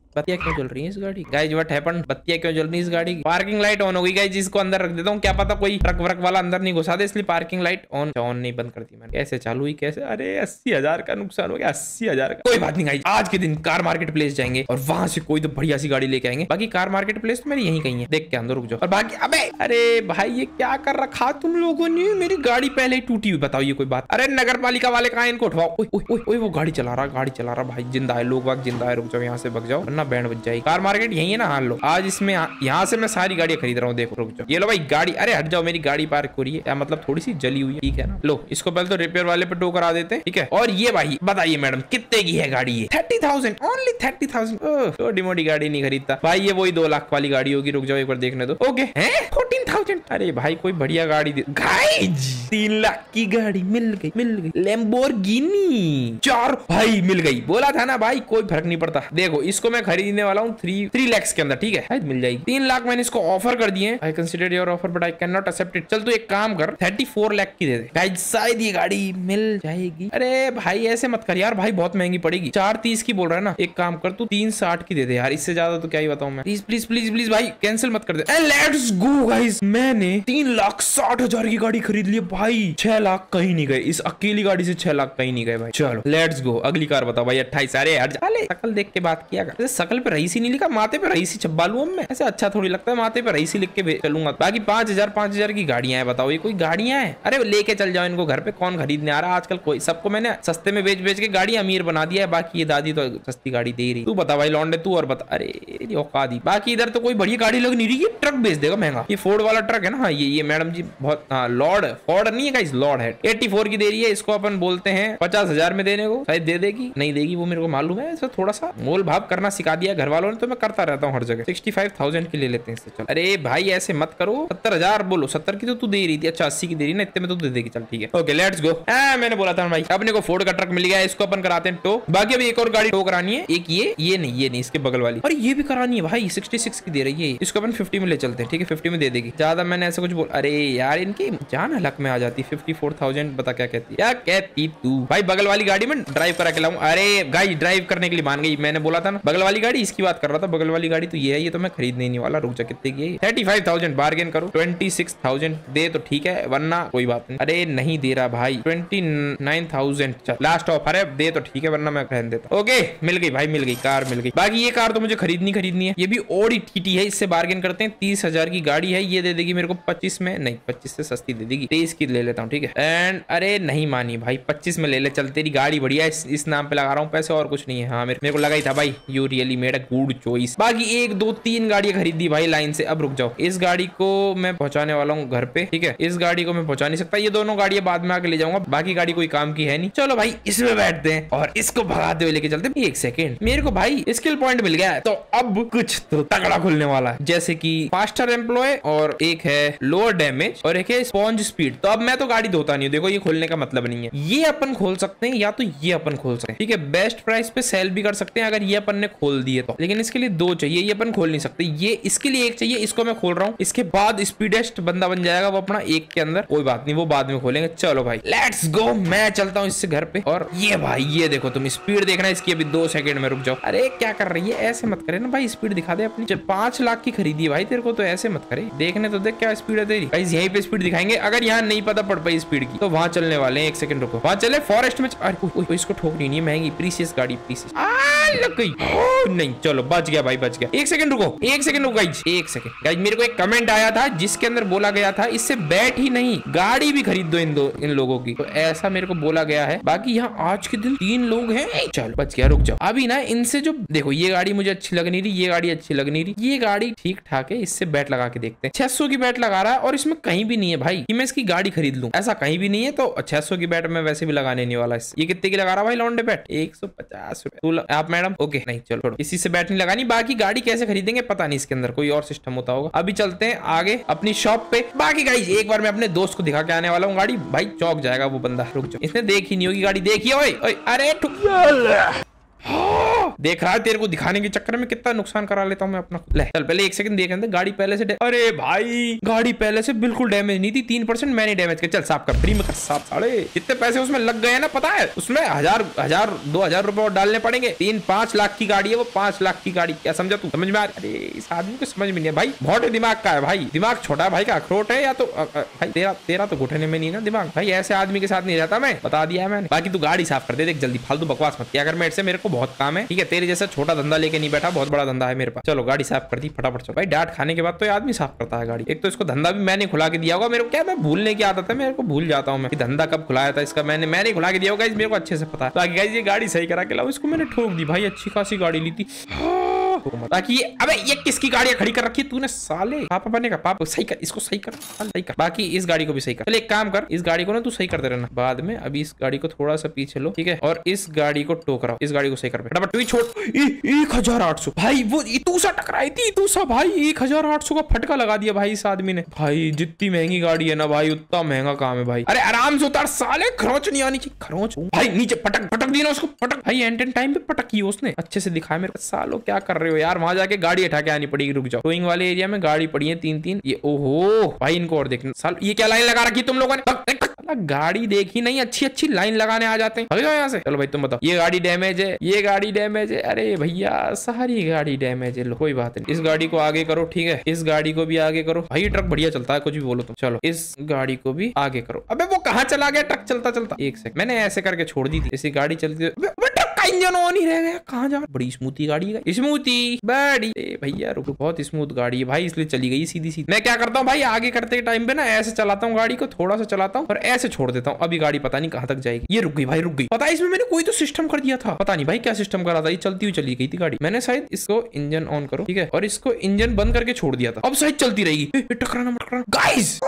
बत्तियां क्यों जल रही है इस गाड़ी? Guys what happened? बत्तियां क्यों जल रही है इस गाड़ी की? पार्किंग लाइट ऑन हो गई गाइस, इसको अंदर रख देता हूँ, क्या पता कोई ट्रक व्रक वाला अंदर नहीं घुसा दे, इसलिए पार्किंग लाइट ऑन ऑन नहीं बंद करती मैंने। कैसे चालू हुई कैसे? अरे अस्सी हजार का नुकसान हो गया, अस्सी हजार का। कोई बात नहीं गाइस, आज के दिन कार मार्केट प्लेस जाएंगे और वहां से कोई तो बढ़िया सी गाड़ी लेके आएंगे। बाकी कार मार्केट प्लेस तो मेरी यहीं कहीं है, देख के अंदर रुक जाओ। और बाकी अबे अरे भाई ये क्या कर रखा तुम लोगों ने? मेरी गाड़ी पहले ही टूटी हुई, बताओ ये कोई बात? अरे नगर पालिका वाले कहाँ, इनको उठवाओ। ओए ओए ओए वो गाड़ी चला रहा, गाड़ी चला रहा भाई, जिंदा है, लोग बाग जिंदा है। रुक जाओ, यहाँ से भग जाओ वरना बैंड बज जाएगी। कार मार्केट यही है ना? हाँ लो, आज इसमें यहाँ से मैं सारी गाड़ियां खरीद रहा हूँ, देखो। रुक जाओ, ये लो भाई गाड़ी। अरे हट जाओ, मेरी गाड़ी पार्क हो रही है, क्या मतलब थोड़ी सी जली हुई है, ठीक है ना? लो इसको पहले तो रिपेयर वाले पे टो करा देते हैं, ठीक है। और ये भाई बताइए मैडम कितने की है गाड़ी? ये thirty thousand, only thirty thousand. छोटी मोटी गाड़ी नहीं खरीदता भाई, ये वही दो लाख वाली गाड़ी होगी। रुक जाओ एक बार देखने दो। ओके है फोर्टीन थाउजेंड। अरे भाई कोई बढ़िया गाड़ी दे गाइस, तीन लाख की गाड़ी मिल गई, मिल गई लैम्बोर्गिनी चार भाई मिल गई। बोला था ना भाई कोई फर्क नहीं पड़ता। देखो इसको मैं खरीदने वाला हूँ थ्री थ्री लैक्स के अंदर, ठीक है, मिल जाएगी। तीन लाख मैंने इसको ऑफर कर दिए। I consider your offer but I can not accept it. चल तू एक काम कर, थर्टी फोर लाख की दे दे गाइस, शायद ये गाड़ी मिल जाएगी। अरे भाई ऐसे मत कर यार भाई, बहुत महंगी पड़ेगी। चार तीस की बोल रहा है ना, एक काम कर तू तीन साठ की दे दे यार, इससे ज्यादा तो क्या ही बताऊं मैं। प्लीज प्लीज प्लीज प्लीज भाई कैंसिल मत कर दे। लेट्स गो गाइस, मैंने तीन लाख साठ हजार की गाड़ी खरीद ली भाई। छह लाख कहीं नहीं गए, इस अकेली गाड़ी से छह लाख कहीं नहीं गए भाई। चलो लेट्स गो, अगली कार बताओ भाई। अट्ठाईस। अरे यार शकल देख के बात किया कर, शकल पे रईसी नहीं लिखा, माथे पे रईसी छब्बा लूं मैं, ऐसे अच्छा थोड़ी लगता है। माथे पे रईसी लिख के चलूंगा। बाकी पांच हजार पांच हजार की गाड़ियां हैं, बताओ ये कोई गाड़ियां हैं? अरे लेके चल जाओ इनको घर पे, कौन खरीदने आ रहा आजकल? कोई, सबको मैंने सस्ते में बेच बेच के गाड़ी अमीर बना दिया है। बाकी ये दादी तो सस्ती गाड़ी दे रही। तू बता भाई लौंडे, तू और बता। अरे औकात दी। बाकी इधर तो कोई बढ़िया गाड़ी लग नहीं रही, ये ट्रक बेच देगा महंगा। ये फोर्ड वाला ट्रक है ना? हाँ ये ये मैडम जी बहुत, हाँ लॉर्ड, फोर्ड नहीं है गाइस, लॉर्ड है। एट्टी फोर की दे रही है, इसको अपन बोलते हैं पचास हजार में देने को। शायद दे देगी, नहीं देगी वो मेरे को मालूम है। इसको थोड़ा सा मोल भाव करना सिखा दिया घर वालों ने, तो मैं करता रहता हूँ हर जगह। सिक्सटी फाइव थाउजेंड की ले लेते हैं इससे। चल अरे भाई ऐसे मत करो, सत्तर हजार बोलो। सत्तर की तो तू दे रही थी, अच्छा अस्सी की दे रही ना, इतने में तो दे देगी। चल ठीक है, ओके लेट्स गो। मैंने बोला था भाई अपने को फोर्ड का ट्रक मिल गया, इसको अपन कराते हैं टो। बाकी अभी एक और गाड़ी टो करानी है, एक ये ये नहीं ये नहीं इसके बगल वाली, और ये भी करानी है भाई। सिक्सटी सिक्स की दे रही है, इसको अपन फिफ्टी में ले चलते हैं, ठीक है? फिफ्टी में दे देगी। ज्यादा मैंने ऐसा कुछ बोल, अरे यार इनकी जान हलक में आ जाती। फिफ्टी फोर थाउजेंड बता क्या कहती है, क्या कहती तू भाई? बगल वाली गाड़ी में ड्राइव करा के लाऊं? अरे गाइस ड्राइव करने के लिए मान गई, मैंने बोला था ना बगल वाली गाड़ी, इसकी बात कर रहा था। बगल वाली गाड़ी तो ये है, ये तो मैं खरीदने नहीं वाला। रुक जा, कितने की है? थर्टी फाइव थाउजेंड बार्गेन करो, ट्वेंटी सिक्स थाउजेंड दे तो ठीक है, वरना कोई बात नहीं। अरे नहीं दे रहा भाई, twenty nine thousand last offer है, दे तो ठीक है, वरना मैं रहने देता। ओके मिल गई भाई, मिल गई कार, मिल गई। बाकी ये कार तो मुझे खरीदनी खरीदनी है, ये भी ओडी टीटी है, इससे बार्गेन करते हैं। तीस हजार की गाड़ी है, ये दे देगी मेरे को पच्चीस में, नहीं पच्चीस से सस्ती दे देगी, तेईस की ले लेता हूँ, ठीक है? एंड अरे नहीं मानी भाई, पच्चीस में ले ले। चल तेरी गाड़ी बढ़िया है, इस, इस नाम पे लगा रहा हूँ पैसे, और कुछ नहीं है। हाँ मेरे, मेरे को लगा ही था भाई, you really made a good choice. बाकी एक दो तीन गाड़ियां खरीदी भाई लाइन से। अब रुक जाओ, इस गाड़ी को मैं पहुंचाने वाला हूँ घर पे, ठीक है? इस गाड़ी को मैं पहुंचा नहीं सकता, ये दोनों गाड़ियां बाद में आके ले जाऊंगा। बाकी गाड़ी कोई काम की है नहीं। चलो भाई इसमें बैठते हैं और इसको भगाते हुए लेके चलते हैं। एक सेकेंड, मेरे को भाई स्किल पॉइंट मिल गया है, तो अब कुछ तो तगड़ा खुलने वाला है, जैसे कि फास्टर एम्प्लॉय, और एक है लोअर डैमेज, और एक है स्पॉन्ज स्पीड। तो अब मैं तो गाड़ी धोता नहीं हूँ, देखो ये खोलने का मतलब नहीं है। ये अपन खोल सकते हैं या तो ये अपन खोल सकते हैं, ठीक है? बेस्ट प्राइस पे सेल भी कर सकते हैं अगर ये अपन ने खोल दिए तो, लेकिन इसके लिए दो चाहिए, ये अपन खोल नहीं सकते। ये इसके लिए एक चाहिए, इसको मैं खोल रहा हूँ। इसके बाद स्पीडेस्ट बंदा बन जाएगा वो अपना एक के अंदर, कोई बात नहीं, वो बाद में खोलेंगे। चलो भाई लेट्स गो, मैं चलता हूँ इससे घर पे। और ये भाई ये देखो, तुम स्पीड देखना इसकी, अभी दो सेकंड में रुक जाओ। अरे क्या कर रही है, ऐसे मत करे ना भाई, स्पीड दिखा दे अपनी। जब पांच लाख की खरीदी है भाई तेरे को, तो ऐसे मत करे, देखने तो देख क्या स्पीड है तेरी। गाइस यहीं पे स्पीड दिखाएंगे, अगर यहाँ नहीं पता पड़ पाई स्पीड की तो वहां चलने वाले हैं। एक सेकंड रुको, वहां चले फॉरेस्ट में। अरे इसको ठोकनी नहीं है, महंगी प्रीसियस गाड़ी, प्रीसियस लग गई। ओ नहीं, चलो बच गया भाई, बच गया। एक सेकंड रुको, एक सेकंड रुको गाइस, एक सेकंड गाइस। मेरे को एक कमेंट आया था जिसके अंदर बोला गया था इससे बैट ही नहीं गाड़ी भी खरीद दो इन दो इन लोगों की, तो ऐसा मेरे को बोला गया है। बाकी यहाँ आज के दिन तीन लोग हैं, चलो बच गया। रुक जाओ, अभी ना इनसे जो देखो, ये गाड़ी मुझे अच्छी लग नहीं रही, ये गाड़ी अच्छी लग नहीं रही, ये गाड़ी ठीक ठाक है, इससे बैट लगा के देखते हैं। छह सौ की बैट लगा रहा है और इसमें कहीं भी नहीं है भाई कि मैं इसकी गाड़ी खरीद लूं, ऐसा कहीं भी नहीं है। तो छह सौ की बैट मैं वैसे भी लगाने नहीं वाला। ये कितने की लगा रहा भाई लौंडे बैट? एक सौ पचास रुपए आप मैडम। ओके नहीं चलो छोड़ो, इसी से बैट नहीं लगानी। बाकी गाड़ी कैसे खरीदेंगे पता नहीं, इसके अंदर कोई और सिस्टम होता होगा। अभी चलते हैं आगे अपनी शॉप पे। बाकी गाइस एक बार मैं अपने दोस्त को दिखा के आने वाला हूँ गाड़ी, भाई चौक जाएगा वो बंदा। रुक जाओ, इसने देखी नहीं होगी गाड़ी, देखिए। ओए ओए अरे देख रहा है तेरे को दिखाने के चक्कर में कितना नुकसान करा लेता हूँ मैं अपना। ले चल पहले एक सेकंड देख लेते गाड़ी पहले से। अरे भाई गाड़ी पहले से बिल्कुल डैमेज नहीं थी, तीन परसेंट मैंने डैमेज किया। चल साफ कर, फ्री में कर साफ। साढ़े कितने पैसे उसमें लग गए ना पता है, उसमें हजार हजार दो हजार रुपए और डालने पड़ेंगे। तीन पांच लाख की गाड़ी है वो, पांच लाख की गाड़ी। क्या समझा तू? समझ में आ? अरे इस आदमी को समझ में नहीं है भाई, बहुत दिमाग का है भाई। दिमाग छोटा भाई का अखरोट है या तो आ, आ, भाई तेरा तेरा तो घुटने में नहीं ना दिमाग भाई। ऐसे आदमी के साथ नहीं रहता मैं, बता दिया है मैंने। बाकी तू गाड़ी साफ कर दे, देख जल्दी, फालतू बकवास मत किया। अगर मेरे से मेरे को बहुत काम है, ठीक है? तेरे जैसा छोटा धंधा लेके नहीं बैठा, बहुत बड़ा धंधा है मेरे पास। चलो गाड़ी साफ कर दी फटाफट। चलो भाई डांट खाने के बाद तो आदमी साफ करता है गाड़ी। एक तो इसको धंधा भी मैंने खुला के दिया होगा, मेरे को क्या, मैं भूलने की आदत है, मेरे को भूल जाता हूँ मैं कि धंधा कब खुलाया था इसका। मैंने मैंने खुला के दिया होगा, मेरे को अच्छे से पता है। बाकी गाइस ये गाड़ी सही करा के लाओ, इसको मैंने ठोक दी भाई, अच्छी खासी गाड़ी ली थी। बाकी ये अबे ये किसकी गाड़ी खड़ी कर रखी है तूने साले? पापा बनेगा पापा, सही कर इसको, सही कर सही कर। बाकी इस गाड़ी को भी सही कर। चल एक काम कर, इस गाड़ी को ना तू सही करते रहना बाद में। अभी इस गाड़ी को थोड़ा सा पीछे लो, ठीक है? और इस गाड़ी को टो कराओ, इस गाड़ी को सही कर फटाफट। तू छोड़ एक हजार आठ सौ भाई, वो इतूसा टकराई थी, इतूसा भाई एक हजार आठ सौ का फटका लगा दिया भाई इस आदमी ने। भाई जितनी महंगी गाड़ी है ना भाई, उतना महंगा काम है भाई। अरे आराम से उतार साले, खरोच नहीं आनी चाहिए। खरोच भाई नीचे पटक पटक दी ना उसको, पटक भाई। एंड एंड टाइम पे पटक की उसने, अच्छे से दिखाया मेरे को। सालो क्या कर रहे हो यार, वहां जाके गाड़ी हटा के आनी पड़ेगी। रुक जाओ, टोइंग वाले एरिया में गाड़ी पड़ी है तीन तीन। ये ओहो भाई इनको और देखना साल, ये क्या लाइन लगा रखी तुम लोगों ने? गाड़ी देखी नहीं, अच्छी अच्छी लाइन लगाने आ जाते हैं। यहाँ से चलो भाई तुम बताओ, ये गाड़ी डैमेज है, ये गाड़ी डैमेज है। अरे भैया सारी गाड़ी डैमेज है। लो कोई बात नहीं, इस गाड़ी को आगे करो, ठीक है? इस गाड़ी को भी आगे करो भाई, ट्रक बढ़िया चलता है कुछ भी बोलो तुम। चलो इस गाड़ी को भी आगे करो। अबे वो कहाँ चला गया ट्रक चलता चलता? एक सेकंड, मैंने ऐसे करके छोड़ दी थी, ऐसी गाड़ी चलती इंजन ऑन ही रह गया। कहाँ जा? बड़ी स्मूथी गाड़ी है, स्मूथी बड़ी भैया। रुको, बहुत स्मूथ गाड़ी है भाई, इसलिए चली गई सीधी सीधी। मैं क्या करता हूँ भाई, आगे करते टाइम पे ना ऐसे चलाता हूँ गाड़ी को, थोड़ा सा चलाता हूँ और ऐसे छोड़ देता हूँ। अभी गाड़ी पता नहीं कहाँ तक जाएगी। ये रुक गई भाई, रुक गई। पता है इसमें मैंने कोई तो सिस्टम कर दिया था, पता नहीं भाई क्या सिस्टम करा था। ये चलती हुई चली गई थी गाड़ी। मैंने शायद इसको इंजन ऑन करो, ठीक है? और इसको इंजन बंद करके छोड़ दिया था, अब शायद चलती रहेगी। टकराना मत टकराना गाइस,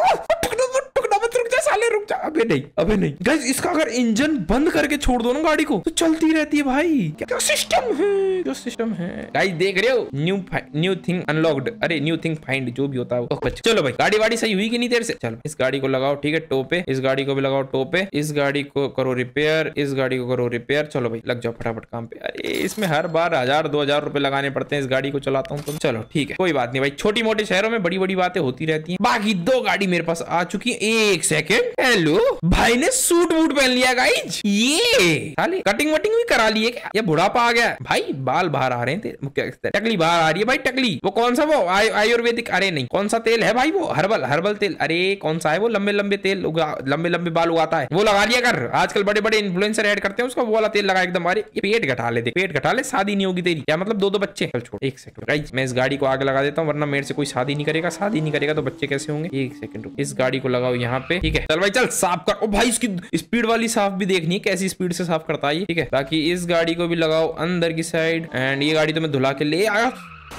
साले रुक जा। अबे नहीं, अबे नहीं गाइस, इसका अगर इंजन बंद करके छोड़ दो ना गाड़ी को तो चलती रहती है भाई। क्या सिस्टम है, जो सिस्टम है गाइस, देख रहे हो? न्यू न्यू थिंग अनलॉक्ड, अरे न्यू थिंग फाइंड, जो भी होता है वो। चलो भाई गाड़ी वाड़ी सही हुई कि नहीं देर से? चलो इस गाड़ी को लगाओ, ठीक है? टो पे। इस गाड़ी को भी लगाओ टो पे। इस गाड़ी को करो रिपेयर, इस गाड़ी को करो रिपेयर। चलो भाई लग जाओ फटाफट काम पे। अरे इसमें हर बार हजार दो हजार रुपए लगाने पड़ते हैं, इस गाड़ी को चलाता हूँ तो। चलो ठीक है कोई बात नहीं भाई, छोटी मोटी शहरों में बड़ी बड़ी बातें होती रहती है। बाकी दो गाड़ी मेरे पास आ चुकी है। एक सेकंड, हेलो भाई ने सूट वूट पहन लिया गाइज, ये साले कटिंग वटिंग भी करा लिए क्या? ये बुढ़ापा आ गया भाई, बाल बाहर आ रहे हैं, टकली बाहर आ रही है भाई। टकली वो कौन सा, वो आयुर्वेदिक, अरे नहीं कौन सा तेल है भाई वो, हर्बल हर्बल तेल। अरे कौन सा है वो, लंबे लंबे तेल लंबे लंबे बाल उगाता है, वो लगा लिया कर। आजकल बड़े बड़े इन्फ्लुएंसर ऐड करते हैं उसका, वो वाला तेल लगा एकदम। अरे ये पेट घटा ले, पेट घटा ले, शादी नहीं होगी तेरी। क्या मतलब दो दो बच्चे? चल छोड़, एक सेकंड गाइस, मैं इस गाड़ी को आगे लगा देता हूँ, वरना मेरे से कोई शादी नहीं करेगा। शादी नहीं करेगा तो बच्चे कैसे होंगे? एक सेकंड, इस गाड़ी को लगाओ यहाँ पे, ठीक है? चल भाई चल साफ कर। ओ भाई इसकी स्पीड वाली साफ भी देखनी है, कैसी स्पीड से साफ करता है, ठीक है? बाकी इस गाड़ी को भी लगाओ अंदर की साइड। एंड ये गाड़ी तो मैं धुला के ले आया,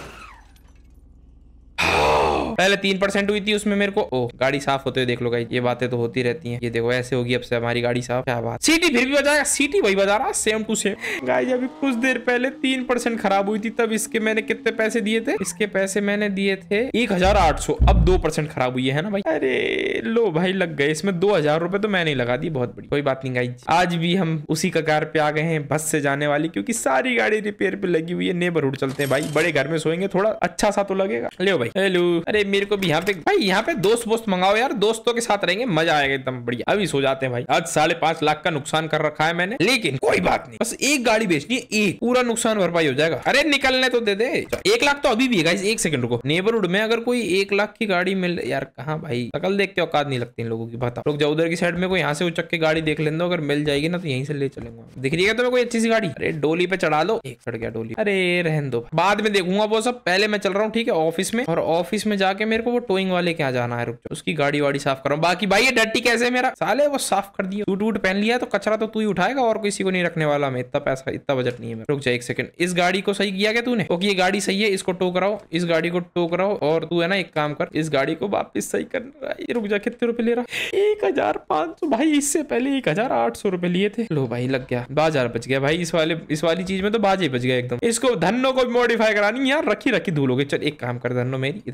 पहले तीन परसेंट हुई थी उसमें मेरे को। ओ गाड़ी साफ होते हुए देख लो गाइस, ये बातें तो होती रहती हैं। ये देखो ऐसे होगी अब से हमारी गाड़ी साफ। क्या बात, सीटी फिर भी बजाएगा, सीटी वही बजा रहा, सेम टू सेम गाइस। अभी कुछ देर पहले तीन परसेंट खराब हुई थी, तब इसके मैंने कितने पैसे दिए थे? इसके पैसे मैंने दिए थे एक हजार आठ सौ। अब दो परसेंट खराब हुई है ना भाई। अरे लो भाई लग गए इसमें दो हजार रुपए, तो मैंने लगा दी, बहुत बड़ी। कोई बात नहीं गाइस, आज भी हम उसी कगार पे आ गए हैं, बस से जाने वाली, क्योंकि सारी गाड़ी रिपेयर पे लगी हुई है। नेबरहुड चलते हैं भाई, बड़े घर में सोएंगे, थोड़ा अच्छा सा तो लगेगा। ले भाई, हेलो। अरे मेरे को भी यहाँ पे भाई, यहाँ पे दोस्त वोस्त मंगाओ यार, दोस्तों के साथ रहेंगे, मजा आएगा एकदम बढ़िया। अभी सो जाते हैं भाई। आज साढ़े पांच लाख का नुकसान कर रखा है मैंने, लेकिन कोई बात नहीं, बस एक गाड़ी बेचनी है, एक पूरा नुकसान भरपाई हो जाएगा। अरे निकलने तो दे दे, एक लाख तो अभी भी है गाइस। एक सेकंड रुको, नेबरहुड में अगर कोई एक लाख की गाड़ी मिल यार, कहाँ भाई शकल देख के औकात नहीं लगती इन लोगों की। बता लोग जाओ उधर की साइड में, कोई यहाँ से उचक के गाड़ी देख लेना, अगर मिल जाएगी ना तो यहीं से ले चलेंगे। दिख रही है तुम्हें कोई अच्छी सी गाड़ी? अरे डोली पे चढ़ा लो। एक चढ़ गया डोली, अरे रहने दो, बाद में देखूंगा वो सब। पहले मैं चल रहा हूँ, ठीक है, ऑफिस में, और ऑफिस में जाके मेरे को वो टोइंग वाले क्या जाना है, रुक जाओ, उसकी गाड़ी वाड़ी साफ करो। बाकी भाई ये डर्टी कैसे है मेरा, साले वो साफ कर दिया। सूट वूट पहन लिया तो कचरा तो तू ही उठाएगा, और किसी को नहीं रखने वाला मैं। इतना पैसा, इतना बजट नहीं है मेरा। रुक जा एक सेकंड, इस गाड़ी को सही किया क्या तूने? ओके ये गाड़ी सही है, इसको टो कराओ, इस गाड़ी को टो कराओ। और तू है ना एक काम कर, इस गाड़ी को वापस सही कर। रुक जा, कितने रुपए ले रहा? एक हजार पांच सौ भाई, इससे पहले एक हजार आठ सौ रुपए लिए थे। लो भाई लग गया, बाजार बच गया भाई। इस वाले इस वाली चीज में तो बाजे बच गया एकदम। इसको धन्नो को भी मॉडिफाई करानी यार, रखी रखी धूल हो गई। चल एक काम कर धन्नो, मेरी इधर मेरे साथ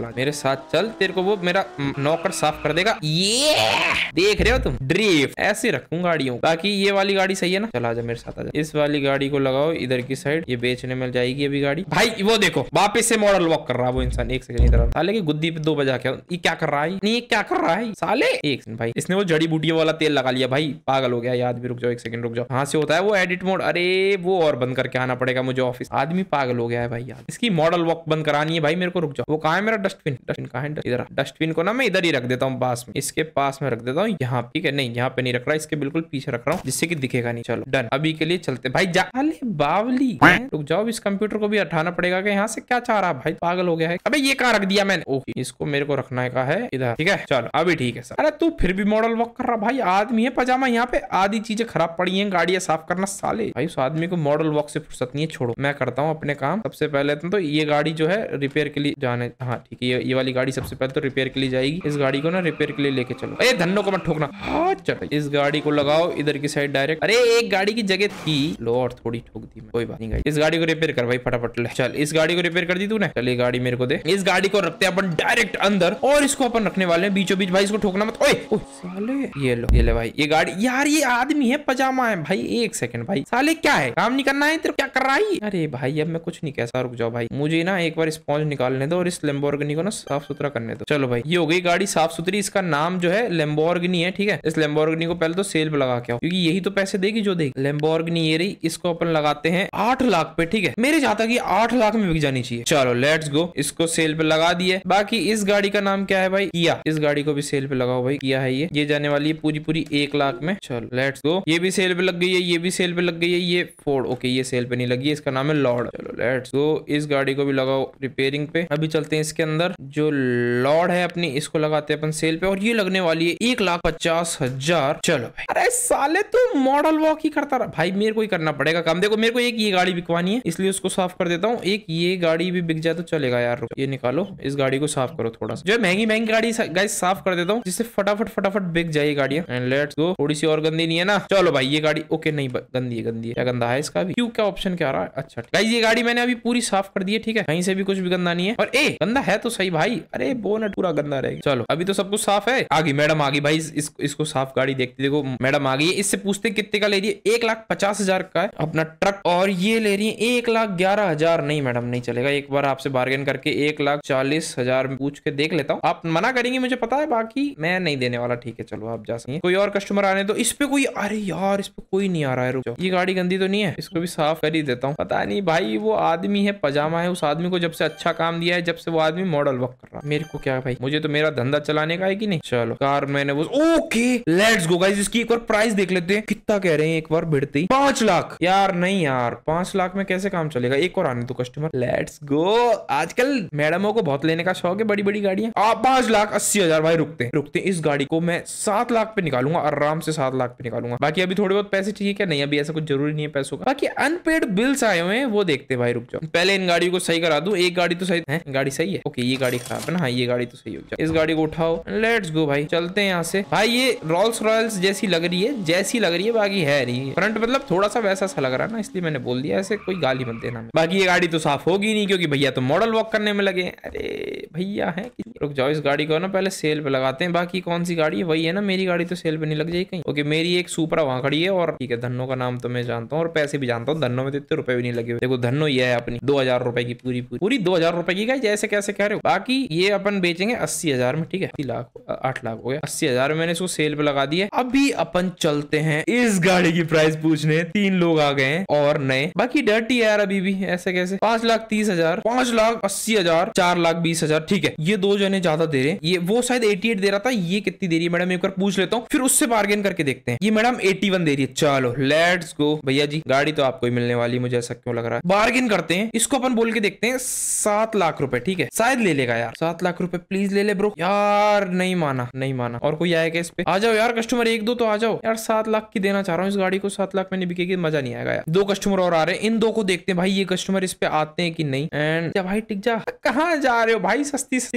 चला, मेरे साथ चल, तेरे को वो मेरा नौकर साफ कर देगा। ये देख रहे हो तुम, ड्रिफ्ट ऐसे रखूं गाड़ियों। बाकी ये वाली गाड़ी सही है ना, चला जा मेरे साथ आजा। इस वाली गाड़ी को लगाओ इधर की साइड, ये बेचने मिल जाएगी अभी गाड़ी। भाई वो देखो वापस से मॉडल वॉक कर रहा है वो इंसान। एक सेकंड इधर, साले की गुद्दी पे दो बजा के, ये क्या कर रहा है, नहीं ये क्या कर रहा है साले। एक सेकंड भाई, इसने वो जड़ी बूटियों वाला तेल लगा लिया भाई, पागल हो गया। याद भी, रुक जाओ एक सेकंड रुक जाओ। कहां से होता है वो एडिट मोड? अरे वो और बंद करके आना पड़ेगा मुझे ऑफिस। आदमी पागल हो गया है भाई यार, इसकी मॉडल वॉक बंद करानी है भाई मेरे को। रुक जाओ, वो कहाँ है मेरा डस्टबिन? डस्टबिन कहाँ है? इधर। डस्टबिन को ना मैं इधर ही रख देता हूँ पास में, इसके पास में रख देता हूँ यहाँ, ठीक है? नहीं यहाँ पे नहीं रख रहा, इसके बिल्कुल पीछे रख रहा हूँ जिससे कि दिखेगा नहीं। चलो डन, अभी के लिए चलते भाई। जा बावली, रुक जाओ, इस कंप्यूटर को भी हटाना पड़ेगा कि यहाँ से क्या चाह रहा भाई, पागल हो गया है। अबे ये कहाँ रख दिया मैंने? ओके, इसको मेरे को रखना का है इधर, ठीक है? चलो अभी ठीक है सर। अरे तू फिर भी मॉडल वॉक कर रहा भाई, आदमी है पजामा, यहाँ पे आधी चीजें खराब पड़ी हैं, गाड़ियां साफ करना साले। भाई उस आदमी को मॉडल वॉक से फुर्सत नहीं है, छोड़ो मैं करता हूँ अपने काम। सबसे पहले तो ये गाड़ी जो है रिपेयर के लिए जाने, हाँ ठीक है, ये, ये वाली गाड़ी सबसे पहले तो रिपेयर के लिए जाएगी। इस गाड़ी को ना रिपेयर के लिए लेके चलो। अरे धन्नो को मत ठोकना। हाँ चलो, इस गाड़ी को लगाओ इधर की साइड डायरेक्ट। अरे एक गाड़ी की जगह थी, लो और थोड़ी ठोक दी मैं, कोई बात नहीं। इस गाड़ी को रिपेयर कर भाई फटाफट ले। चल इस गाड़ी को रिपेयर कर दी तूने, चल ये गाड़ी मेरे को दे। इस गाड़ी को रखते हैं अपन डायरेक्ट अंदर, और इसको अपन रखने वाले हैं बीचों बीच। भाई इसको ठोकना मत। ओए ओए साले, ये लो ये ले भाई ये गाड़ी। यार ये आदमी है पजामा है भाई। एक सेकंड भाई, साले क्या है, काम नहीं करना है तेरे, क्या कर रहा है? अरे भाई अब मैं कुछ नहीं कह सकता, रुक जाओ भाई, मुझे ना एक बार स्पॉन्ज निकालने दो और इस लैम्बोर्गिनी को ना साफ सुथरा करने दो। चलो भाई ये हो गई गाड़ी साफ सुथरी। इसका नाम जो है लैम्बोर्गिनी है, ठीक है? इस लैम्बोर्गिनी को पहले तो सेल पे लगा के आओ, क्योंकि यही तो पैसे देगी जो देगी। लैम्बोर्गिनी ये रही, इसको अपन लगाते हैं आठ लाख पे, ठीक है? मेरे चाहता कि आठ लाख में बिक जानी चाहिए। चलो लेट्स गो, इसको सेल पे लगा दिए। बाकी इस गाड़ी का नाम क्या है भाई? किया। इस गाड़ी को भी सेल पे लगाओ भाई, किया है ये ये जाने वाली है पूरी पूरी एक लाख में। चलो लेट्स गो, ये भी सेल पे लग गई है, ये भी सेल पे लग गई है। ये फोर्ड, ओके ये सेल पे नहीं लगी है, इसका नाम है लॉर्ड। चलो लेट्स गो, इस गाड़ी को भी लगाओ रिपेयरिंग पे। अभी चलते हैं इसके अंदर, जो लॉर्ड है अपनी, इसको लगाते हैं अपन सेल पे, और ये लगने वाली है एक लाख पचास हजार। चलो भाई, अरे साले तू मॉडल वॉक ही करता रहा भाई, मेरे को ही करना पड़ेगा काम। देखो मेरे को एक ये गाड़ी बिकवानी है, इसलिए उसको साफ कर देता हूँ। एक ये गाड़ी भी बिक जाए तो चलेगा यार। ये निकालो, इस गाड़ी को साफ करो थोड़ा सा, जो महंगी महंगी गाड़ी गाइस साफ कर देता हूँ, जिससे फटाफट फटाफट बिक जाए गाड़ियां। एंड लेट्स गो, थोड़ी सी और गंदी नहीं है ना? चलो भाई ये गाड़ी ओके, नहीं गंदी है, गंदी है। क्या गंदा है इसका भी? क्यों, क्या ऑप्शन क्या आ रहा है? अच्छा गाइस ये गाड़ी मैंने अभी पूरी साफ कर दी है, ठीक है? कहीं से भी कुछ भी गंदा नहीं है। और ए गंदा है तो सही भाई, अरे बोनट पूरा गंदा रहेगा। चलो अभी तो सब कुछ साफ है। आ गई मैडम, आ गई भाई, इस, इस, इसको साफ गाड़ी देखती, देखो मैडम आ गई है। इससे पूछते कितने का ले रही है? एक लाख पचास हजार का है अपना ट्रक, और ये ले रही है एक लाख ग्यारह हजार। नहीं मैडम नहीं चलेगा, एक बार आपसे बार्गेन करके एक लाख चालीस हजार में पूछ के देख लेता हूँ। आप मना करेंगे मुझे पता है, बाकी मैं नहीं देने वाला, ठीक है? चलो आप जा सकते हैं। कोई और कस्टमर आने तो इस पे कोई, अरे यार इस पे कोई नहीं आ रहा है, रुक जाओ। ये गाड़ी गंदी तो नहीं है, इसको भी साफ कर ही देता हूँ। पता नहीं भाई वो आदमी है पजामा है, उस आदमी को जब से अच्छा काम दिया है, जब से वो आदमी मॉडल वर्क कर रहा है। मेरे को क्या भाई, मुझे तो मेरा धंधा चलाने का है कि नहीं। चलो कार मैंने वो, ओके लेट्स गो गाइस, इसकी एक बार प्राइस देख लेते हैं कितना कह रहे हैं। एक बार भिड़ते ही पांच लाख। यार नहीं यार, पांच लाख में कैसे काम चलेगा? एक और आने तो कस्टमर। लेट्स गो, आजकल मैडमों को बहुत लेने का शौक है, बड़ी बड़ी गाड़ियां। पांच लाख अस्सी हजार भाई, रुकते रुकते इस गाड़ी को मैं सात लाख पे निकालूंगा, आराम से सात लाख पे निकालूंगा। बाकी अभी थोड़े बहुत पैसे चाहिए क्या? नहीं अभी ऐसा कुछ जरूरी नहीं है पैसों का। बाकी अनपेड बिल्स आए हुए हैं, वो देखते भाई। रुक जाओ, पहले इन गाड़ियों को सही करा दूं। एक गाड़ी तो सही है, गाड़ी सही है, ओके ये गाड़ी खराब है ना? हाँ ये गाड़ी तो सही हो गया। इस गाड़ी को उठाओ, लेट्स गो भाई, चलते हैं यहाँ से। भाई ये रोल्स रॉयल्स जैसी लग रही है, जैसी लग रही है, बाकी है नहीं। फ्रंट मतलब थोड़ा सा वैसा सा लग रहा है ना, इसलिए मैंने बोल दिया, ऐसे कोई गाली मत देना। बाकी ये गाड़ी तो साफ होगी नहीं, क्योंकि भैया तो मॉडल वॉक करने में लगे। अरे भैया है, रुक जाओ, इस गाड़ी को ना पहले सेल पे लगाते हैं। बाकी कौन सी गाड़ी है? वही है ना, मेरी गाड़ी तो सेल पे नहीं लग जाएगी कहीं। ओके मेरी एक सुपरा वहां खड़ी है, और ठीक है धन्नो का नाम तो मैं जानता हूँ और पैसे भी जानता हूँ। धन्नो में तो इतने रुपए भी नहीं लगे हुए। देखो धन्नो ये है अपनी दो हजार रुपए की, पूरी पूरी पूरी दो हजार रुपए की गाड़ी, जैसे कैसे कह रहे हो। बाकी ये अपन बेचेंगे अस्सी हजार में, ठीक है? अस्सी लाख आठ लाख हो गया, अस्सी हजार में मैंने इसको सेल पे लगा दिया। अभी अपन चलते हैं इस गाड़ी की प्राइस पूछने। तीन लोग आ गए हैं और नए, बाकी डर्टी है यार अभी भी, ऐसे कैसे? पांच लाख तीस हजार, पांच लाख अस्सी हजार, चार लाख बीस हजार, ठीक है? ये दो जने ज्यादा दे रहे हैं। ये वो शायद अठासी दे रहा था, ये कितनी दे रही है मैडम? एक बार पूछ लेता हूँ, फिर उससे बार्गेन करके देखते हैं। ये मैडम इक्यासी दे रही है। चलो लेट्स गो भैया जी, गाड़ी तो आपको ही मिलने वाली, मुझे ऐसा क्यों लग रहा है? बार्गेन करते हैं, इसको अपन बोल के देखते हैं सात लाख रुपए, ठीक है? शायद ले लेगा यार, सात लाख रुपए प्लीज ले ले ब्रो। यार नहीं माना, नहीं माना। और कोई आएगा इस पे? आ जाओ यार कस्टमर, एक दो तो आ जाओ यार। सात लाख की देना चाह रहा हूँ इस गाड़ी को, सात लाख में नहीं बिकेगी, मजा नहीं आएगा यार। दो कस्टमर और आ रहे हैं, इन दो को देखते हैं भाई, ये कस्टमर इस पे आते हैं कि नहीं। एंड भाई टिक जा, कहाँ जा रहे हो भाई? सस्ती सस्ती गाड़ियां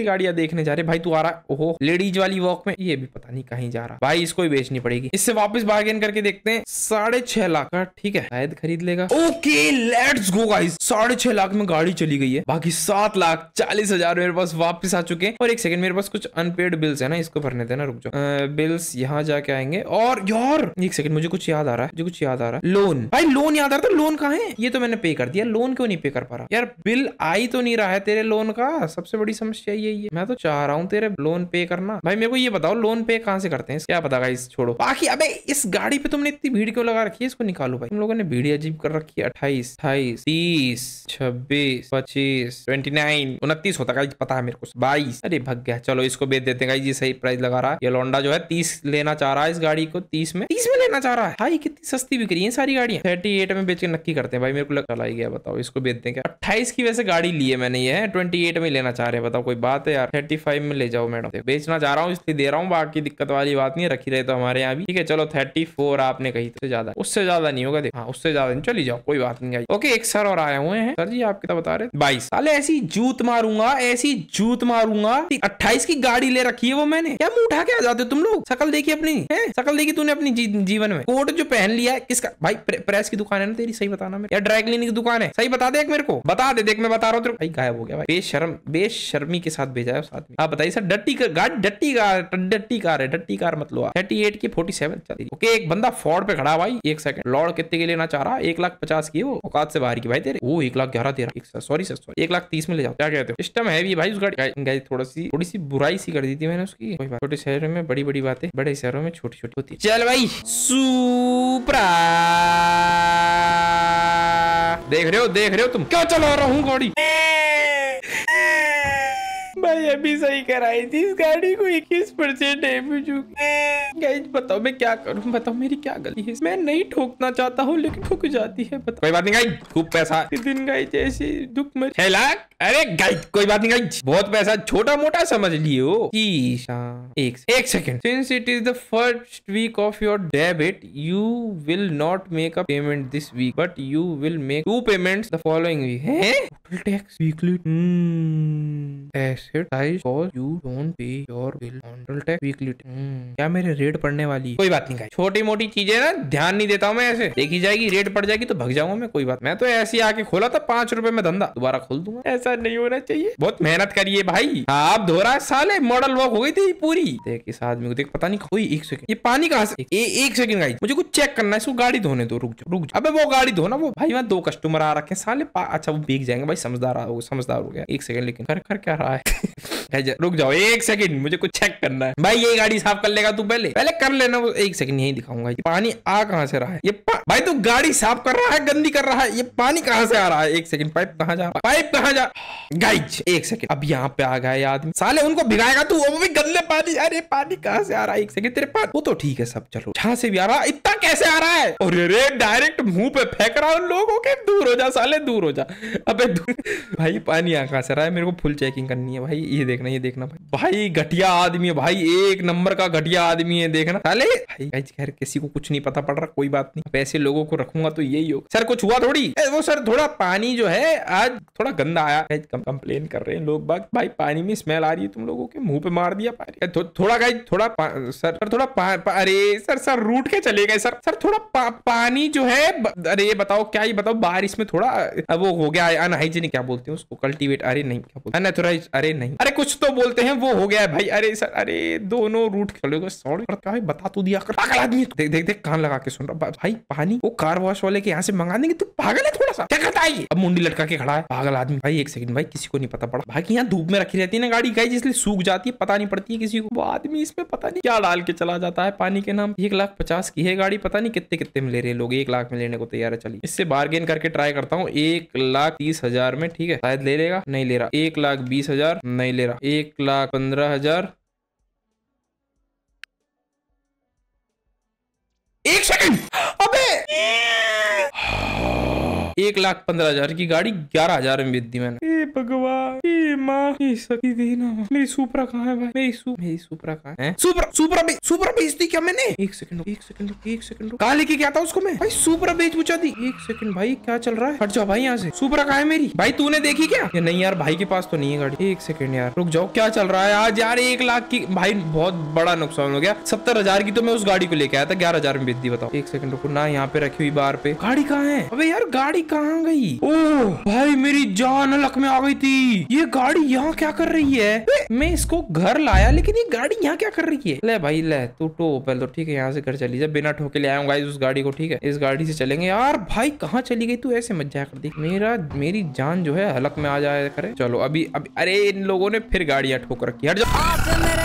देखने जा रहे भाई। तू आ रहा, ओहो लेडीज वाली वॉक में, ये भी पता नहीं कहीं जा रहा भाई। इसको ही बेचनी पड़ेगी, इससे वापस बार्गेन करके देखते हैं। साढ़े छह लाख का ठीक है, शायद खरीद लेगा। ओके लेट्स गो गाइस, साढ़े छह लाख में गाड़ी चली गई है। बाकी सात लाख चालीस हजार मेरे पास वापस आ चुके हैं। और एक सेकंड, मेरे पास कुछ अनपेड बिल्स है ना, इसको भरने देना, रुक जाओ। बिल्स यहाँ जाके आएंगे। और यार एक सेकंड, मुझे कुछ याद आ रहा है, मुझे कुछ याद आ रहा है। लोन भाई, लोन याद आ रहा था। लोन कहाँ है? ये तो मैंने पे कर दिया, लोन क्यों नहीं पे कर पा रहा यार? बिल आई तो नहीं रहा है तेरे लोन का, सबसे बड़ी समस्या यही है। मैं तो चाह रहा हूँ तेरे लोन पे करना। भाई मेरे को ये बताओ लोन पे कहाँ से करते हैं? क्या पता गाइस, छोड़ो। बाकी अबे इस गाड़ी पे तुमने इतनी भीड़ क्यों लगा रखी है? इसको निकालो भाई, तुम लोगों ने भीड़ अजीब कर रखी है। अट्ठाईस अट्ठाईस तीस छब्बीस पच्चीस ट्वेंटी नाइन उनतीस होता है, पता है मेरे को। बाईस, अरे भग गया। चलो इसको बेच देते हैं, ये सही प्राइस लगा रहा है। ये लौंडा जो है तीस लेना चाह रहा है, इस गाड़ी को तीस में तीस में लेना चाह रहा है। भाई कितनी सस्ती बिक रही है सारी गाड़ियां। थर्टी एट में बेच के नक्की करते हैं भाई, मेरे को चला ही गया। बताओ इसको बेच दें क्या? अट्ठाईस की वैसे गाड़ी ली है मैंने, ये है ट्वेंटी एट में लेना चाह रहे हैं। बताओ कोई बात है यार? थर्टी फाइव में ले जाओ मैडम, बेचना चाह रहा हूँ इसलिए दे रहा हूँ, बाकी दिक्कत वाली बात नहीं है। रखी रहे तो हमारे यहाँ भी ठीक है। चलो थर्टी फोर आपने कही, उससे ज्यादा उससे ज्यादा नहीं होगा। देखो हाँ उससे ज्यादा नहीं, चली जाओ कोई बात नहीं। ओके एक सर और आए हुए हैं। सर जी आप कितना बता रहे? बाईस। साले ऐसी जूत मारूंगा, ऐसी जूत मारूंगा। अट्ठाईस की गाड़ी ले रखी है वो मैंने। क्या मुंह उठा के आ जाते हो तुम लोग? शकल देखी अपनी है? शकल देखी तूने अपनी जी, जीवन में? कोट जो पहन लिया है किसका भाई? प्रे, प्रेस की दुकान है ना तेरी? सही बताना मेरे, या ड्राई क्लीनिंग की दुकान है? सही बता दे मेरे को, बता दे। देख मैं बता रहा हूँ, भाई गायब हो गया भाई। बेशर्म बेशर्मी के साथ भेजा है साथ में। आप बताइए सर, डट्टी गाड़ी, डट्टी कार, डट्टी कार है, डट्टी कार मत लो। थर्टी एट की फोर्टी सेवन चल। ओके एक बंदा फोर्ड पे खड़ा भाई। एक सेकंड, लॉर्ड कितने के लेना चाह रहा? एक लाख पचास की वो, औकात से बाहर की भाई तेरे। वो एक लाख ग्यारह तेरह, सॉरी सर सॉरी, एक लाख तीस में ले जाओ। क्या कहते हो? सिस्टम है भी भाई उस गाड़ी। थोड़ी सी थोड़ी सी बुराई सी कर दी थी मैंने उसकी। छोटे शहरों में बड़ी बड़ी बातें, बड़े शहरों में छोटी छोटी होती। चल भाई सुप्रा, देख रहे हो देख रहे हो तुम क्या चला रहा हूँ गाड़ी? भाई अभी सही कराई थी इस गाड़ी को, इक्कीस परसेंट डैमेज हो गई। गाइस बताओ मैं क्या करूं? बताओ मेरी क्या गलती है? मैं नहीं ठोकना चाहता हूँ लेकिन ठुक जाती है। बताओ। कोई बात नहीं गाइस, खूब पैसा दिन गाइस, ऐसे दुख में छह लाख। अरे गाइस कोई बात नहीं गाइस, बहुत पैसा, छोटा मोटा समझ लियो। एक एक second, since it is the first week of your debit you will not make a payment this week but you will make two payments the following week. है total tax weekly asset size और you don't pay your bill on total tax weekly. क्या मेरे rate पड़ने वाली? कोई बात नहीं guys, छोटी मोटी चीजें ना ध्यान नहीं देता हूँ मैं। ऐसे देखी जाएगी, रेट पड़ जाएगी तो भग जाऊंगा मैं। कोई बात, मैं तो ऐसे आके खोला था पांच रुपए में धंधा, दोबारा खोल दूंगा। ऐसा नहीं होना चाहिए। बहुत मेहनत करिए भाई। आप धो रहा साले, मॉडल वॉक हो गई थी पूरी। देख इस आदमी को देख, पता नहीं कोई। एक सेकंड, ये पानी कहाँ से? ए, एक सेकंड गाइस, मुझे कुछ चेक करना है। इसको गाड़ी धोने दो, रुक जाओ रुक जाओ। अबे वो गाड़ी धोना वो भाई, वहाँ दो कस्टमर आ रखे हैं साले। अच्छा वो भीग जाएंगे भाई, समझदार हो समझदार हो गया। एक सेकंड, लेकिन कर कर क्या रहा है? रुक जाओ एक सेकंड, मुझे कुछ चेक करना है भाई। ये गाड़ी साफ कर लेगा तू? पहले पहले कर लेना वो। एक सेकंड यही दिखाऊंगा। ये पानी आ कहाँ से रहा है? ये भाई तू गाड़ी साफ कर रहा है, गंदी कर रहा है, ये पानी कहाँ से आ रहा है? एक सेकंड, पाइप कहाँ जा पाइप कहाँ जा गाइस? एक सेकंड, अब यहाँ पे आ गया आदमी साले, उनको भिगाएगा तू? वो भी गंदे पानी। अरे पानी कहाँ से आ रहा है? एक सेकंड, तेरे पास वो तो ठीक है सब, चलो जहाँ से भी आ रहा है, इतना कैसे आ रहा है? और रे डायरेक्ट मुंह पे फेंक रहा है लोगों के। दूर हो जा साले, दूर हो जा। अबे भाई पानी यहाँ कहाँ से रहा है? मेरे को फुल चेकिंग करनी है भाई। ये देखना ये देखना भाई, भाई घटिया आदमी है भाई, एक नंबर का घटिया आदमी है। देखना साले भाई, खैर किसी को कुछ नहीं पता पड़ रहा, कोई बात नहीं। ऐसे लोगों को रखूंगा तो यही हो। सर कुछ हुआ थोड़ी? वो सर थोड़ा पानी जो है आज थोड़ा गंदा आया। कम कंप्लेन कर रहे हैं लोग बाग, भाई पानी में स्मेल आ रही है, तुम लोगों के मुंह पे मार दिया पानी। थो, थोड़ा गाइस थोड़ा सर सर थोड़ा पा, पा, अरे सर सर रूट के चले गए सर। सर थोड़ा पा, पानी जो है, अरे बताओ क्या, ये बताओ बारिश में थोड़ा वो हो गया अनहाइजीनिक, क्या बोलते हैं उसको? कल्टीवेट, अरे नहीं क्या बोलते? अनएथोराइज्ड, अरे नहीं, अरे कुछ तो बोलते हैं, वो हो गया है भाई। अरे सर अरे दोनों रूट चले गए। सॉरी क्या बता तो दिया कर। पागल आदमी, देख देख देख कान लगा के सुन रहा भाई। पानी वो कार वॉश वाले के यहाँ से मंगा देंगे? तू पागल है थोड़ा सा? क्या करता है? अब मुंडी लटका के खड़ा है पागल आदमी। भाई एक सेकंड भाई, किसी को नहीं पता पड़ा भाई कि यहाँ धूप में रखी रहती है ना गाड़ी गाइस, इसलिए सूख जाती है, पता नहीं पड़ती है किसी को। वो आदमी इसमें पता नहीं क्या डाल के चला जाता है पानी के नाम। एक लाख पचास की है गाड़ी, पता नहीं कितने कितने में ले रहे हैं लोग। एक लाख में लेने को तैयार है। चलिए इससे बार्गेन करके ट्राई करता हूँ। एक लाख तीस हजार में ठीक है, शायद ले लेगा। नहीं ले रहा। एक लाख बीस हजार नहीं ले रहा। एक लाख पंद्रह हजार। एक सेकंड, अबे एक लाख पंद्रह हजार की गाड़ी ग्यारह हजार में बेच दी मैंने। ए भगवान, ए माँ, ये सकी देना। मेरी सुपरा कहाँ है भाई? मेरी सु मेरी सुपरा कहाँ है? सुपरा सुपरा बे, सुपरा बेच दी क्या मैंने? एक सेकंड एक सेकंड एक सेकंड कहाँ लेके गया था उसको मैं? भाई सुपरा बेच बुचा दी। एक सेकंड भाई, क्या चल रहा है? हट जाओ भाई यहाँ से। सुपरा कहाँ है मेरी? भाई तूने देखी क्या? या नहीं यार, भाई के पास तो नहीं है गाड़ी। एक सेकंड यार, रुक जाओ, क्या चल रहा है आज यार? एक लाख की भाई, बहुत बड़ा नुकसान हो गया। सत्तर हजार की तो मैं उस गाड़ी को लेके आया था, ग्यारह हजार में बेच दी। बताओ। एक सेकंड रुको ना, यहाँ पे रखी हुई बार पे गाड़ी कहाँ है? अबे यार गाड़ी कहाँ गई? ओह भाई, मेरी जान अलग में आ गई थी। ये गाड़ी यहाँ क्या कर रही है? मैं इसको घर लाया, लेकिन ये गाड़ी यहाँ क्या कर रही है? ले भाई ले, तू टो पहले तो। ठीक है, यहाँ से घर चली जा, बिना ठोके ले आऊंगा उस गाड़ी को। ठीक है, इस गाड़ी से चलेंगे। यार भाई कहाँ चली गई तू? ऐसे मत जाया कर दी, मेरा मेरी जान जो है हलक में आ जाया करे। चलो अभी अभी, अरे इन लोगों ने फिर गाड़ियां ठोक रखी। हट जाओ।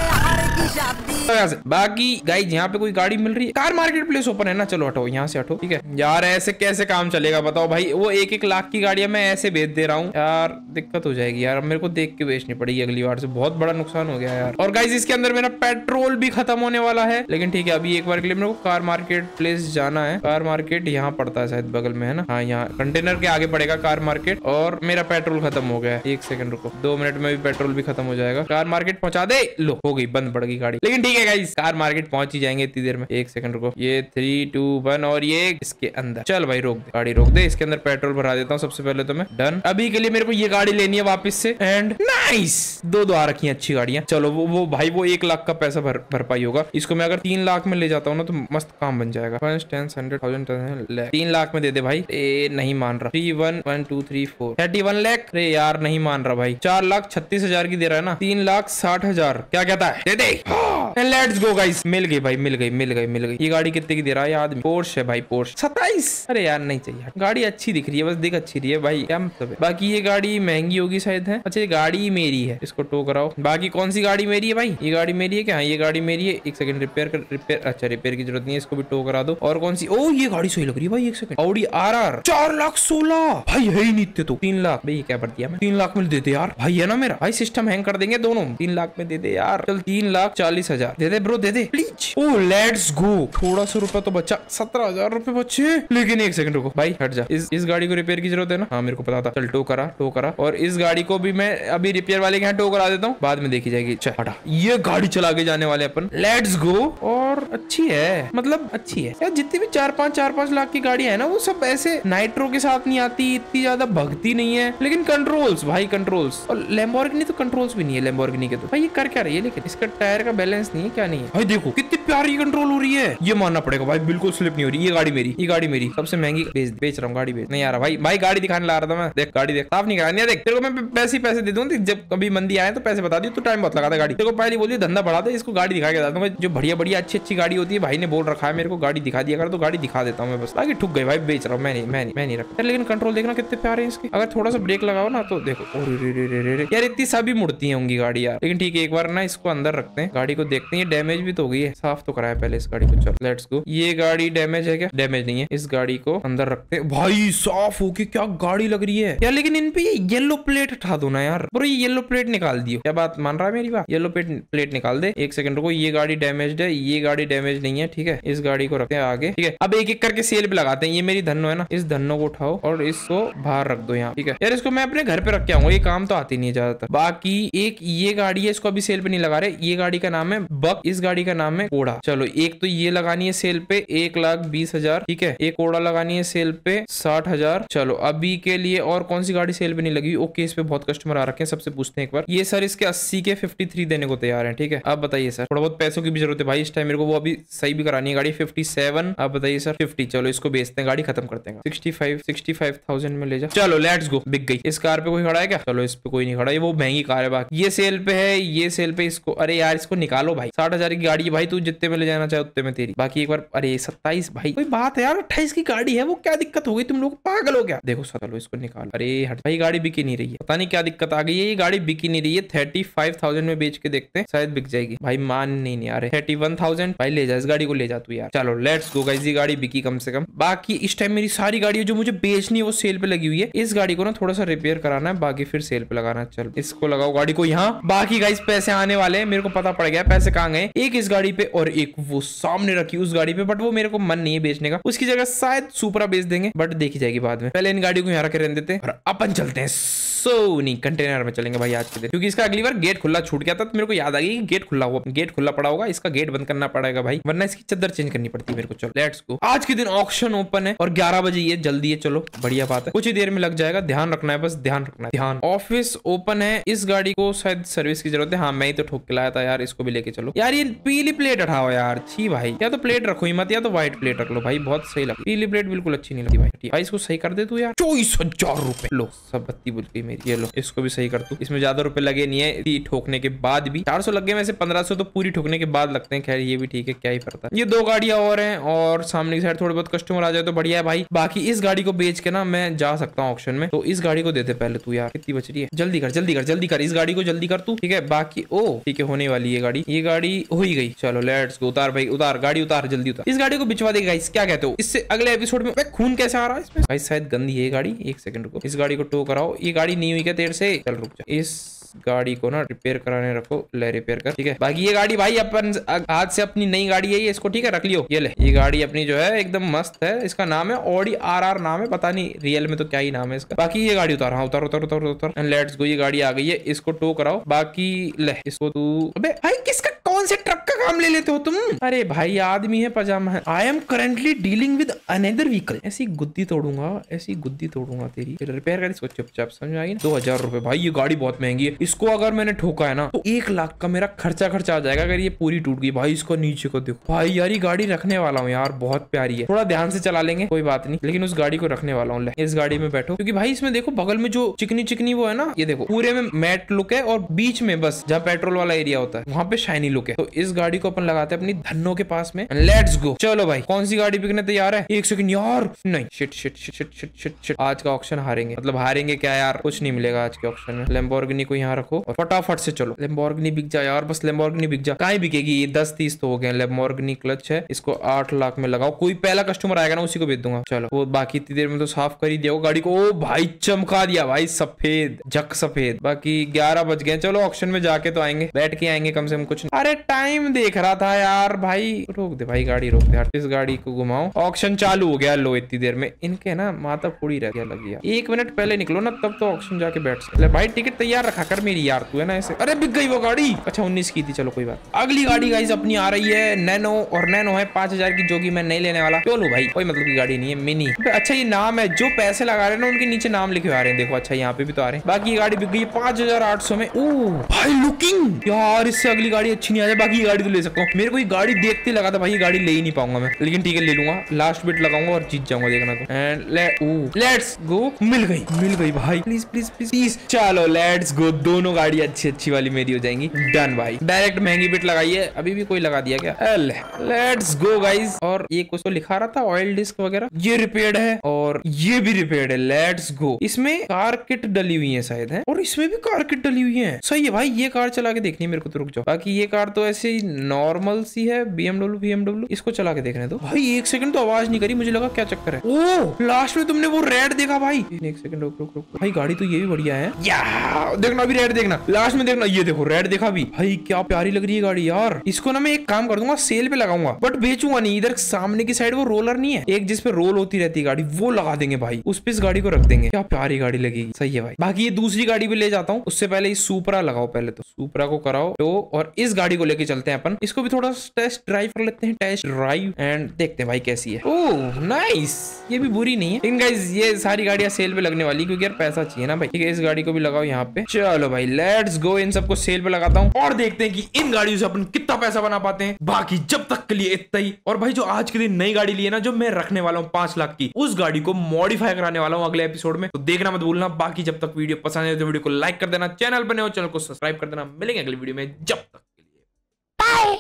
बाकी गाइस, यहाँ पे कोई गाड़ी मिल रही है? कार मार्केट प्लेस ओपन है ना? चलो हटो यहाँ से, हटो। ठीक है यार, ऐसे कैसे काम चलेगा बताओ भाई? वो एक एक लाख की गाड़ियां मैं ऐसे बेच दे रहा हूँ यार, दिक्कत हो जाएगी यार। मेरे को देख के बेचनी पड़ेगी अगली बार से, बहुत बड़ा नुकसान हो गया यार। और गाइस इसके अंदर मेरा पेट्रोल भी खत्म होने वाला है, लेकिन ठीक है, अभी एक बार के लिए मेरे को कार मार्केट प्लेस जाना है। कार मार्केट यहाँ पड़ता है शायद बगल में, है ना? हाँ, यहाँ कंटेनर के आगे पड़ेगा कार मार्केट। और मेरा पेट्रोल खत्म हो गया है। एक सेकंड रुको, दो मिनट में भी पेट्रोल भी खत्म हो जाएगा। कार मार्केट पहुंचा दे। लो, हो गई, बंद पड़ गई गाड़ी। लेकिन ठीक है गाइस, कार मार्केट पहुंच ही जाएंगे इतनी देर में। एक सेकंड रुको, ये थ्री टू वन और ये इसके अंदर। चल भाई रोक दे, गाड़ी रोक दे। इसके अंदर पेट्रोल भरा देता हूँ सबसे पहले तो मैं। डन। अभी के लिए मेरे को ये गाड़ी लेनी है वापस से। एंड नाइस, दो दो आ रखी हैं अच्छी गाड़ियां। चलो वो वो भाई, वो एक लाख का पैसा भर भरपाई होगा। इसको मैं अगर तीन लाख में ले जाता हूँ ना, तो मस्त काम बन जाएगा। टेन हंड्रेड थाउजेंड तीन लाख में दे दे भाई। ए नहीं मान रहा। Three one one two three four thirty one lakh. अरे यार नहीं मान रहा भाई। चार लाख छत्तीस हजार की दे रहा है ना? तीन लाख साठ हजार क्या कहता है? दे दे। लेट्स गो गाइस, मिल गई भाई, मिल गई मिल गई मिल गई। ये गाड़ी कितने की दे रहा है आदमी? पोर्श है भाई, पोर्श सत्ताईस। अरे यार नहीं चाहिए, गाड़ी अच्छी दिख रही है, बस दिख अच्छी रही है भाई, क्या मतलब है? बाकी ये गाड़ी महंगी होगी शायद है। अच्छा ये गाड़ी मेरी है, इसको टो कराओ। बाकी कौन सी गाड़ी मेरी है भाई? ये गाड़ी मेरी है क्या? ये गाड़ी मेरी है। एक सेकंड, रिपेयर कर रिपेयर अच्छा रिपेयर की जरूरत नहीं है, इसको भी टो करा दो। और कौन सी? ओ ये गाड़ी सही लग रही है भाई। एक सेकंड, ऑडी आर आर चार लाख सोलह भाई, है ही नहीं तो तीन लाख भाई। क्या भर दिया मैं? तीन लाख में दे दे यार भाई, है ना मेरा भाई? सिस्टम हैंग कर देंगे दोनों। तीन लाख में दे दे यार। चल तीन लाख चालीस हजार दे दे ब्रो, दे दे प्लीज। ओ लेट्स गो। थोड़ा सा रुपया तो बचा, सत्रह हजार रुपए बचे। लेकिन एक सेकंड रुको भाई, हट जा। इस इस गाड़ी को रिपेयर की जरूरत है ना? हाँ मेरे को पता था। चल टो करा टो करा। और इस गाड़ी को भी मैं अभी रिपेयर वाले के यहाँ टो करा देता हूँ, बाद में देखी जाएगी। चल हटा, ये गाड़ी चला के जाने वाले अपन। Let's go. और अच्छी है, मतलब अच्छी है यार। जितनी भी चार पांच चार पांच लाख की गाड़ियां है ना, वो सब ऐसे नाइट्रो के साथ नहीं आती, इतनी ज्यादा भगती नहीं है। लेकिन कंट्रोल्स भाई, कंट्रोल्स। और लैम्बोर्गिनी तो कंट्रोल्स भी नहीं है लैम्बोर्गिनी के तो। भाई ये कर क्या रही है? लेकिन इसका टायर का बैलेंस नहीं है, क्या नहीं है भाई? देखो कितनी प्यारी कंट्रोल हो रही है, ये मानना पड़ेगा भाई। बिल्कुल स्लिप नहीं हो रही। ये गाड़ी मेरी, ये गाड़ी मेरी सबसे महंगी। बेच बेच रहा हूँ गाड़ी, बेच नहीं आ रहा भाई। भाई गाड़ी दिखाने ला रहा था मैं। देख गाड़ी देख, साफ नहीं करानी है। देख तेरे को मैं पैसे ही पैसे दे दूँ, जब कभी मंदी आए तो पैसे बता दी। तो टाइम बहुत लगा था गाड़ी। तेरे को पहले बोलिए धंधा बढ़ा दे, इसको गाड़ी दिखा के बता दूंगा। जो बढ़िया बढ़िया अच्छी अच्छी गाड़ी होती है, भाई ने बोल रखा है मेरे को गाड़ी दिखा दिया कर, तो गाड़ी दिखा देता हूँ मैं बस। आगे ठुक गई भाई, बेच रहा हूँ मैं नहीं मैं नहीं मैं नहीं रखता। लेकिन कंट्रोल देखना कितने प्यारे हैं इसके। अगर थोड़ा सा ब्रेक लगाओ ना तो देखो, यार इतनी सभी मुड़ती होंगी गाड़ी यार। लेकिन ठीक है, एक बार ना इसको अंदर रखते हैं, गाड़ी को देखते हैं। डैमेज भी तो हो गई है, साफ तो कराया पहले इस गाड़ी को। चलो लेट्स गो। ये गाड़ी डैमेज है क्या? डैमेज नहीं है। इस गाड़ी को अंदर रखते हैं। भाई साफ होके क्या गाड़ी लग रही है यार। लेकिन इन पे ये येलो प्लेट हटा दो ना यार ब्रो, ये येलो प्लेट निकाल दियो। क्या बात मान रहा है मेरी बात? येलो प्लेट प्लेट निकाल दे। एक सेकंड रुको, ये गाड़ी डैमेज्ड है, ये गाड़ी डैमेज नहीं है। ठीक है, इस गाड़ी को रखते हैं आगे। ठीक है, अब एक एक करके सेल पे लगाते हैं। ये मेरी धन्नो है ना, इस धन्नो को उठाओ और इसको बाहर रख दो यहाँ। ठीक है यार, इसको मैं अपने घर पे रख के आऊंगा, ये काम तो आती नहीं है ज्यादातर। बाकी एक ये गाड़ी है, इसको अभी सेल पे नहीं लगा रहे। ये गाड़ी का नाम है बक, इस गाड़ी का नाम है कोड़ा। चलो एक तो ये लगानी है सेल पे एक लाख बीस हजार। ठीक है, एक कोड़ा लगानी है सेल पे साठ हजार। चलो अभी के लिए और कौन सी गाड़ी सेल पे नहीं लगी? ओके, इस पे बहुत कस्टमर आ रखे हैं, सबसे पूछते हैं एक बार। ये सर इसके अस्सी के फिफ्टी थ्री देने को तैयार है। ठीक है, अब बताइए सर, थोड़ा बहुत पैसों की भी जरूरत है भाई इस टाइम मेरे को, वो अभी सही भी करानी है गाड़ी। फिफ्टी सेवन, अब बताइए सर फिफ्टी। चलो इसको बेचते हैं, गाड़ी खत्म करते हैं। Sixty five sixty five thousand में ले जा। चलो लेट्स गो, बिक गई। इस कार पे कोई खड़ा है क्या? चलो इस पे कोई नहीं खड़ा, ये वो महंगी कार है। बाकी ये सेल पे है, ये सेल पे। इसको अरे यार इसको निकालो भाई, साठ हजार की गाड़ी है भाई, तू जितने में ले जाना चाहे उतने में तेरी। बाकी एक बार, अरे सत्ताईस भाई, कोई बात है यार, अट्ठाईस की गाड़ी है, वो क्या दिक्कत हो गई? तुम लोग पागल हो क्या? देखो चलो इसको निकालो। अरे हट भाई, गाड़ी बिकी नहीं रही है, पता नहीं क्या दिक्कत आ गई है। ये गाड़ी बिकी नहीं रही है। थर्टी फाइव थाउजेंड में बेच के देखते हैं, शायद बिक जाएगी। भाई मान नहीं नहीं आ रहे। थर्टी वन थाउजेंड भाई, ले जा इस गाड़ी को, ले जा तू यार। चलो लेट्स गो गाइस, ये गाड़ी बिकी कम से कम। बाकी इस टाइम मेरी सारी गाड़ी जो मुझे बेचनी है वो सेल पे लगी हुई है। इस गाड़ी को ना थोड़ा सा रिपेयर कराना है, बाकी फिर सेल पे लगाना है। चलो इसको लगाओ गाड़ी को यहाँ। बाकी गाइस पैसे आने वाले हैं, मेरे को पता पता पड़ गया पैसे कहाँ गए, एक इस गाड़ी पे और एक वो सामने रखी उस गाड़ी पे, बट वो मेरे को मन नहीं है बेचने का, उसकी जगह शायद सुपरा बेच देंगे, बट देखी जाएगी बाद में। पहले इन गाड़ियों को यहाँ रखे रहने देते और अपन चलते हैं सो नहीं कंटेनर में चलेंगे भाई आज के दिन, क्योंकि इसका अगली बार गेट खुला छूट गया था तो मेरे को याद आ गई कि गेट खुला हुआ गेट खुला पड़ा होगा, इसका गेट बंद करना पड़ेगा भाई, वरना इसकी चद्दर चेंज करनी पड़ती है मेरे को। चलो लेट्स गो। आज के दिन ऑक्शन ओपन है और ग्यारह बजे ये जल्दी है, चलो बढ़िया बात है, कुछ ही देर में लग जाएगा, ध्यान रखना है, बस ध्यान रखना है ध्यान। ऑफिस ओपन है, इस गाड़ी को शायद सर्विस की जरूरत है, हाँ मैं ही तो ठोक के लाया था यार, इसको भी लेके चलो यार। ये पीली प्लेट हटाओ यार, छी भाई, या तो प्लेट रखो ही मत, या तो व्हाइट प्लेट रख लो भाई, बहुत सही लगी, पीली प्लेट बिल्कुल अच्छी नहीं लगी भाई। भाई इसको सही कर दे तू यार, चौबीस हजार रुपए लो, सब बत्ती बुझ गई मेरी, ये लो इसको भी सही कर तू, इसमें ज्यादा रुपए लगे नहीं है ठोकने के बाद भी, चार सौ लग गए, वैसे पंद्रह सौ तो पूरी ठोकने के बाद लगते हैं, खैर ये भी ठीक है, क्या ही पड़ता है। ये दो गाड़ियां और हैं और सामने की साइड थोड़े बहुत कस्टमर आ जाए तो बढ़िया है भाई। बाकी इस गाड़ी को बेच के ना मैं जा सकता हूँ ऑक्शन में, तो इस गाड़ी को देते पहले तू यार, कितनी बच रही है, जल्दी कर जल्दी कर जल्दी कर, इस गाड़ी को जल्दी कर तू, ठीक है। बाकी ओ ठीक है होने वाली है गाड़ी, ये गाड़ी हो ही गई, चलो लेट्स गो, उतार भाई उतार, गाड़ी उतार जल्दी उतार, इस गाड़ी को बिचवा देगा, क्या कहते हो। इससे अगले एपिसोड में खून कैसे आ रहा है इसमें भाई, शायद गंदी है गाड़ी, एक सेकंड को, इस गाड़ी को टो कराओ, ये गाड़ी नहीं हुई क्या तेरे से, चल रुक जा, इस गाड़ी को ना रिपेयर कराने रखो, ले रिपेयर कर, ठीक है। बाकी ये गाड़ी भाई अपन आज से अपनी नई गाड़ी है ये, इसको ठीक है रख लियो, ये ले, ये गाड़ी अपनी जो है एकदम मस्त है, इसका नाम है ऑडी आर आर नाम है, पता नहीं रियल में तो क्या ही नाम है इसका। बाकी ये गाड़ी उतार, हाँ उतार उतार उतार उतार एंड लेट्स गो, ये गाड़ी आ गई है, इसको टो कराओ। बाकी ले इसको तू, अबे भाई किसका कौन से ट्रक का काम ले लेते हो तुम, अरे भाई आदमी है पजामा है। I am currently dealing with another vehicle, ऐसी गुद्दी तोड़ूंगा, ऐसी गुद्दी तोड़ूंगा तेरी, रिपेयर कर इसको चुपचाप, समझ आई ना। दो हजार रुपए भाई, ये गाड़ी बहुत महंगी है, इसको अगर मैंने ठोका है ना तो एक लाख का मेरा खर्चा खर्चा आ जाएगा अगर ये पूरी टूट गई भाई। इसको नीचे को देखो भाई, यार ये गाड़ी रखने वाला हूँ यार, बहुत प्यारी है, थोड़ा ध्यान से चला लेंगे कोई बात नहीं, लेकिन उस गाड़ी को रखने वाला हूँ। इस गाड़ी में बैठो, क्योंकि भाई इसमें देखो बगल में जो चिकनी चिकनी वो है ना, ये देखो पूरे में मैट लुक है और बीच में बस जहाँ पेट्रोल वाला एरिया होता है वहां पे शाइनी लुक है। तो इस गाड़ी को अपन लगाते हैं अपनी धन्नो के पास में, लेट्स गो। चलो भाई कौन सी गाड़ी बिकने तैयार है, एक सेकंड यार, नहीं shit shit shit shit shit shit shit, आज का ऑक्शन हारेंगे, मतलब हारेंगे क्या यार, कुछ नहीं मिलेगा आज के ऑक्शन में। लैम्बोर्गिनी को यहाँ रखो और फटाफट से चलो, लैम्बोर्गिनी बिक जा यार, बस लैम्बोर्गिनी बिक जा, कहाँ बिकेगी ये, दस तीस तो हो गए। लैम्बोर्गिनी क्लच है, इसको आठ लाख में लगाओ, कोई पहला कस्टमर आएगा ना उसी को बेच दूंगा। चलो वो बाकी इतनी देर में तो साफ कर ही दिया वो गाड़ी को, ओ भाई चमका दिया भाई, सफेद झक सफेद। बाकी ग्यारह बज गए, चलो ऑक्शन में जाके तो आएंगे, बैठ के आएंगे कम से कम कुछ। अरे टाइम देख रहा था यार भाई, रोक दे भाई गाड़ी, रोक दे, इस गाड़ी को घुमाओ, ऑक्शन चालू हो गया। लो इतनी देर में इनके ना माथा पूरी रह गया, लग गया, एक मिनट पहले निकलो ना तब तो ऑक्शन जाके बैठ सकते भाई। टिकट तैयार रखा कर मेरी यार, तू है ना ऐसे। अरे बिक गई वो गाड़ी, अच्छा उन्नीस की थी, चलो कोई बात। अगली गाड़ी गाइस अपनी आ रही है नैनो, और नैनो है पांच हजार की, जो की मैं नहीं लेने वाला। क्यों लूं भाई, कोई मतलब की गाड़ी नहीं है, मिनी। अच्छा ये नाम है, जो पैसे लगा रहे हैं ना उनके नीचे नाम लिखे आ रहे हैं, देखो अच्छा यहाँ पे भी तो आ रहे हैं। बाकी ये गाड़ी बिक गई पांच हजार आठ सौ में। ओ भाई लुकिंग यार, इससे अगली गाड़ी अच्छी नहीं आ जाए, बाकी ये गाड़ी तो ले सकता हूँ। मेरे को ये गाड़ी देखते लगा था भाई ये गाड़ी ले ही नहीं पाऊंगा मैं, लेकिन ठीक है ले लूंगा, लास्ट बिट लगाऊंगा और जीत जाऊंगा, देखना तो। एंड लेट्स गो, मिल गई मिल गई भाई, प्लीज प्लीज प्लीज प्लीज, चलो लेट्स गो, दोनों गाड़ी अच्छी अच्छी वाली मेरी हो जाएंगी, डन भाई। डायरेक्ट महंगी बिट लगाई है, अभी भी कोई लगा दिया क्या, लेट्स गो गाइस। और ये कुछ तो लिखा रहा था ऑयल डिस्क वगैरह, ये रिपेयर्ड है और ये भी रिपेयर्ड है, लेट्स गो। इसमें कार किट डली हुई है शायद है, और इसमें भी कार किट डली हुई है, सही है भाई। ये कार चला के देखनी है मेरे को, तो रुक जाओ। बाकी ये कार तो ऐसे ही नॉर्मल सी है, बीएमडब्ल्यू बीएमडब्ल्यू, इसको चला के देखने दो भाई। एक सेकंड तो आवाज नहीं करी, मुझे लगा क्या चक्कर है। ओ लास्ट में तुमने वो रेड देखा भाई, एक सेकंड रुक रुक रुक भाई, गाड़ी तो ये भी बढ़िया है यार, देखना भी रेड देखना, लास्ट में देखना, ये देखो रेड देखा भी भाई, क्या प्यारी लग रही है गाड़ी यार। इसको ना मैं एक काम कर दूंगा, सेल पे लगाऊंगा, बट बेचूंगा नहीं। इधर सामने की साइड वो रोलर नहीं है एक, जिसपे रोल होती रहती है गाड़ी, वो लगा देंगे भाई, उस पे इस गाड़ी को रख देंगे, क्या प्यारी गाड़ी लगेगी, सही है भाई। बाकी ये दूसरी गाड़ी भी ले जाता हूँ, उससे पहले इस सुपरा लगाओ, पहले तो सुपरा को कराओ तो, और इस गाड़ी को लेके चलते हैं अपन, इसको भी थोड़ा टेस्ट ड्राइव कर लेते हैं, टेस्ट ड्राइव एंड देखते हैं भाई कैसी है। ओह नाइस, ये भी बुरी नहीं है, लेकिन गाइस ये सारी गाड़ियां सेल पे लगने वाली, क्योंकि यार पैसा चाहिए ना भाई। ठीक है इस गाड़ी को भी लगाओ यहाँ पे, चलो भाई लेट्स गो, इन सबको सेल पे लगाता हूँ और देखते हैं कि इन गाड़ियों से अपन कितना पैसा बना पाते हैं। बाकी जब तक के लिए इतना ही। और भाई जो आज के दिन नई गाड़ी ली है ना, जो मैं रखने वाला हूँ पांच लाख की, उस गाड़ी को मॉडिफाई कराने वाला हूँ अगले एपिसोड में, तो देखना मत भूलना। बाकी जब तक वीडियो पसंद है तो वीडियो को लाइक कर देना, चैनल पर नए हो चैनल को सब्सक्राइब कर देना। मिलेंगे अगली वीडियो में, जब तक के लिए बाय।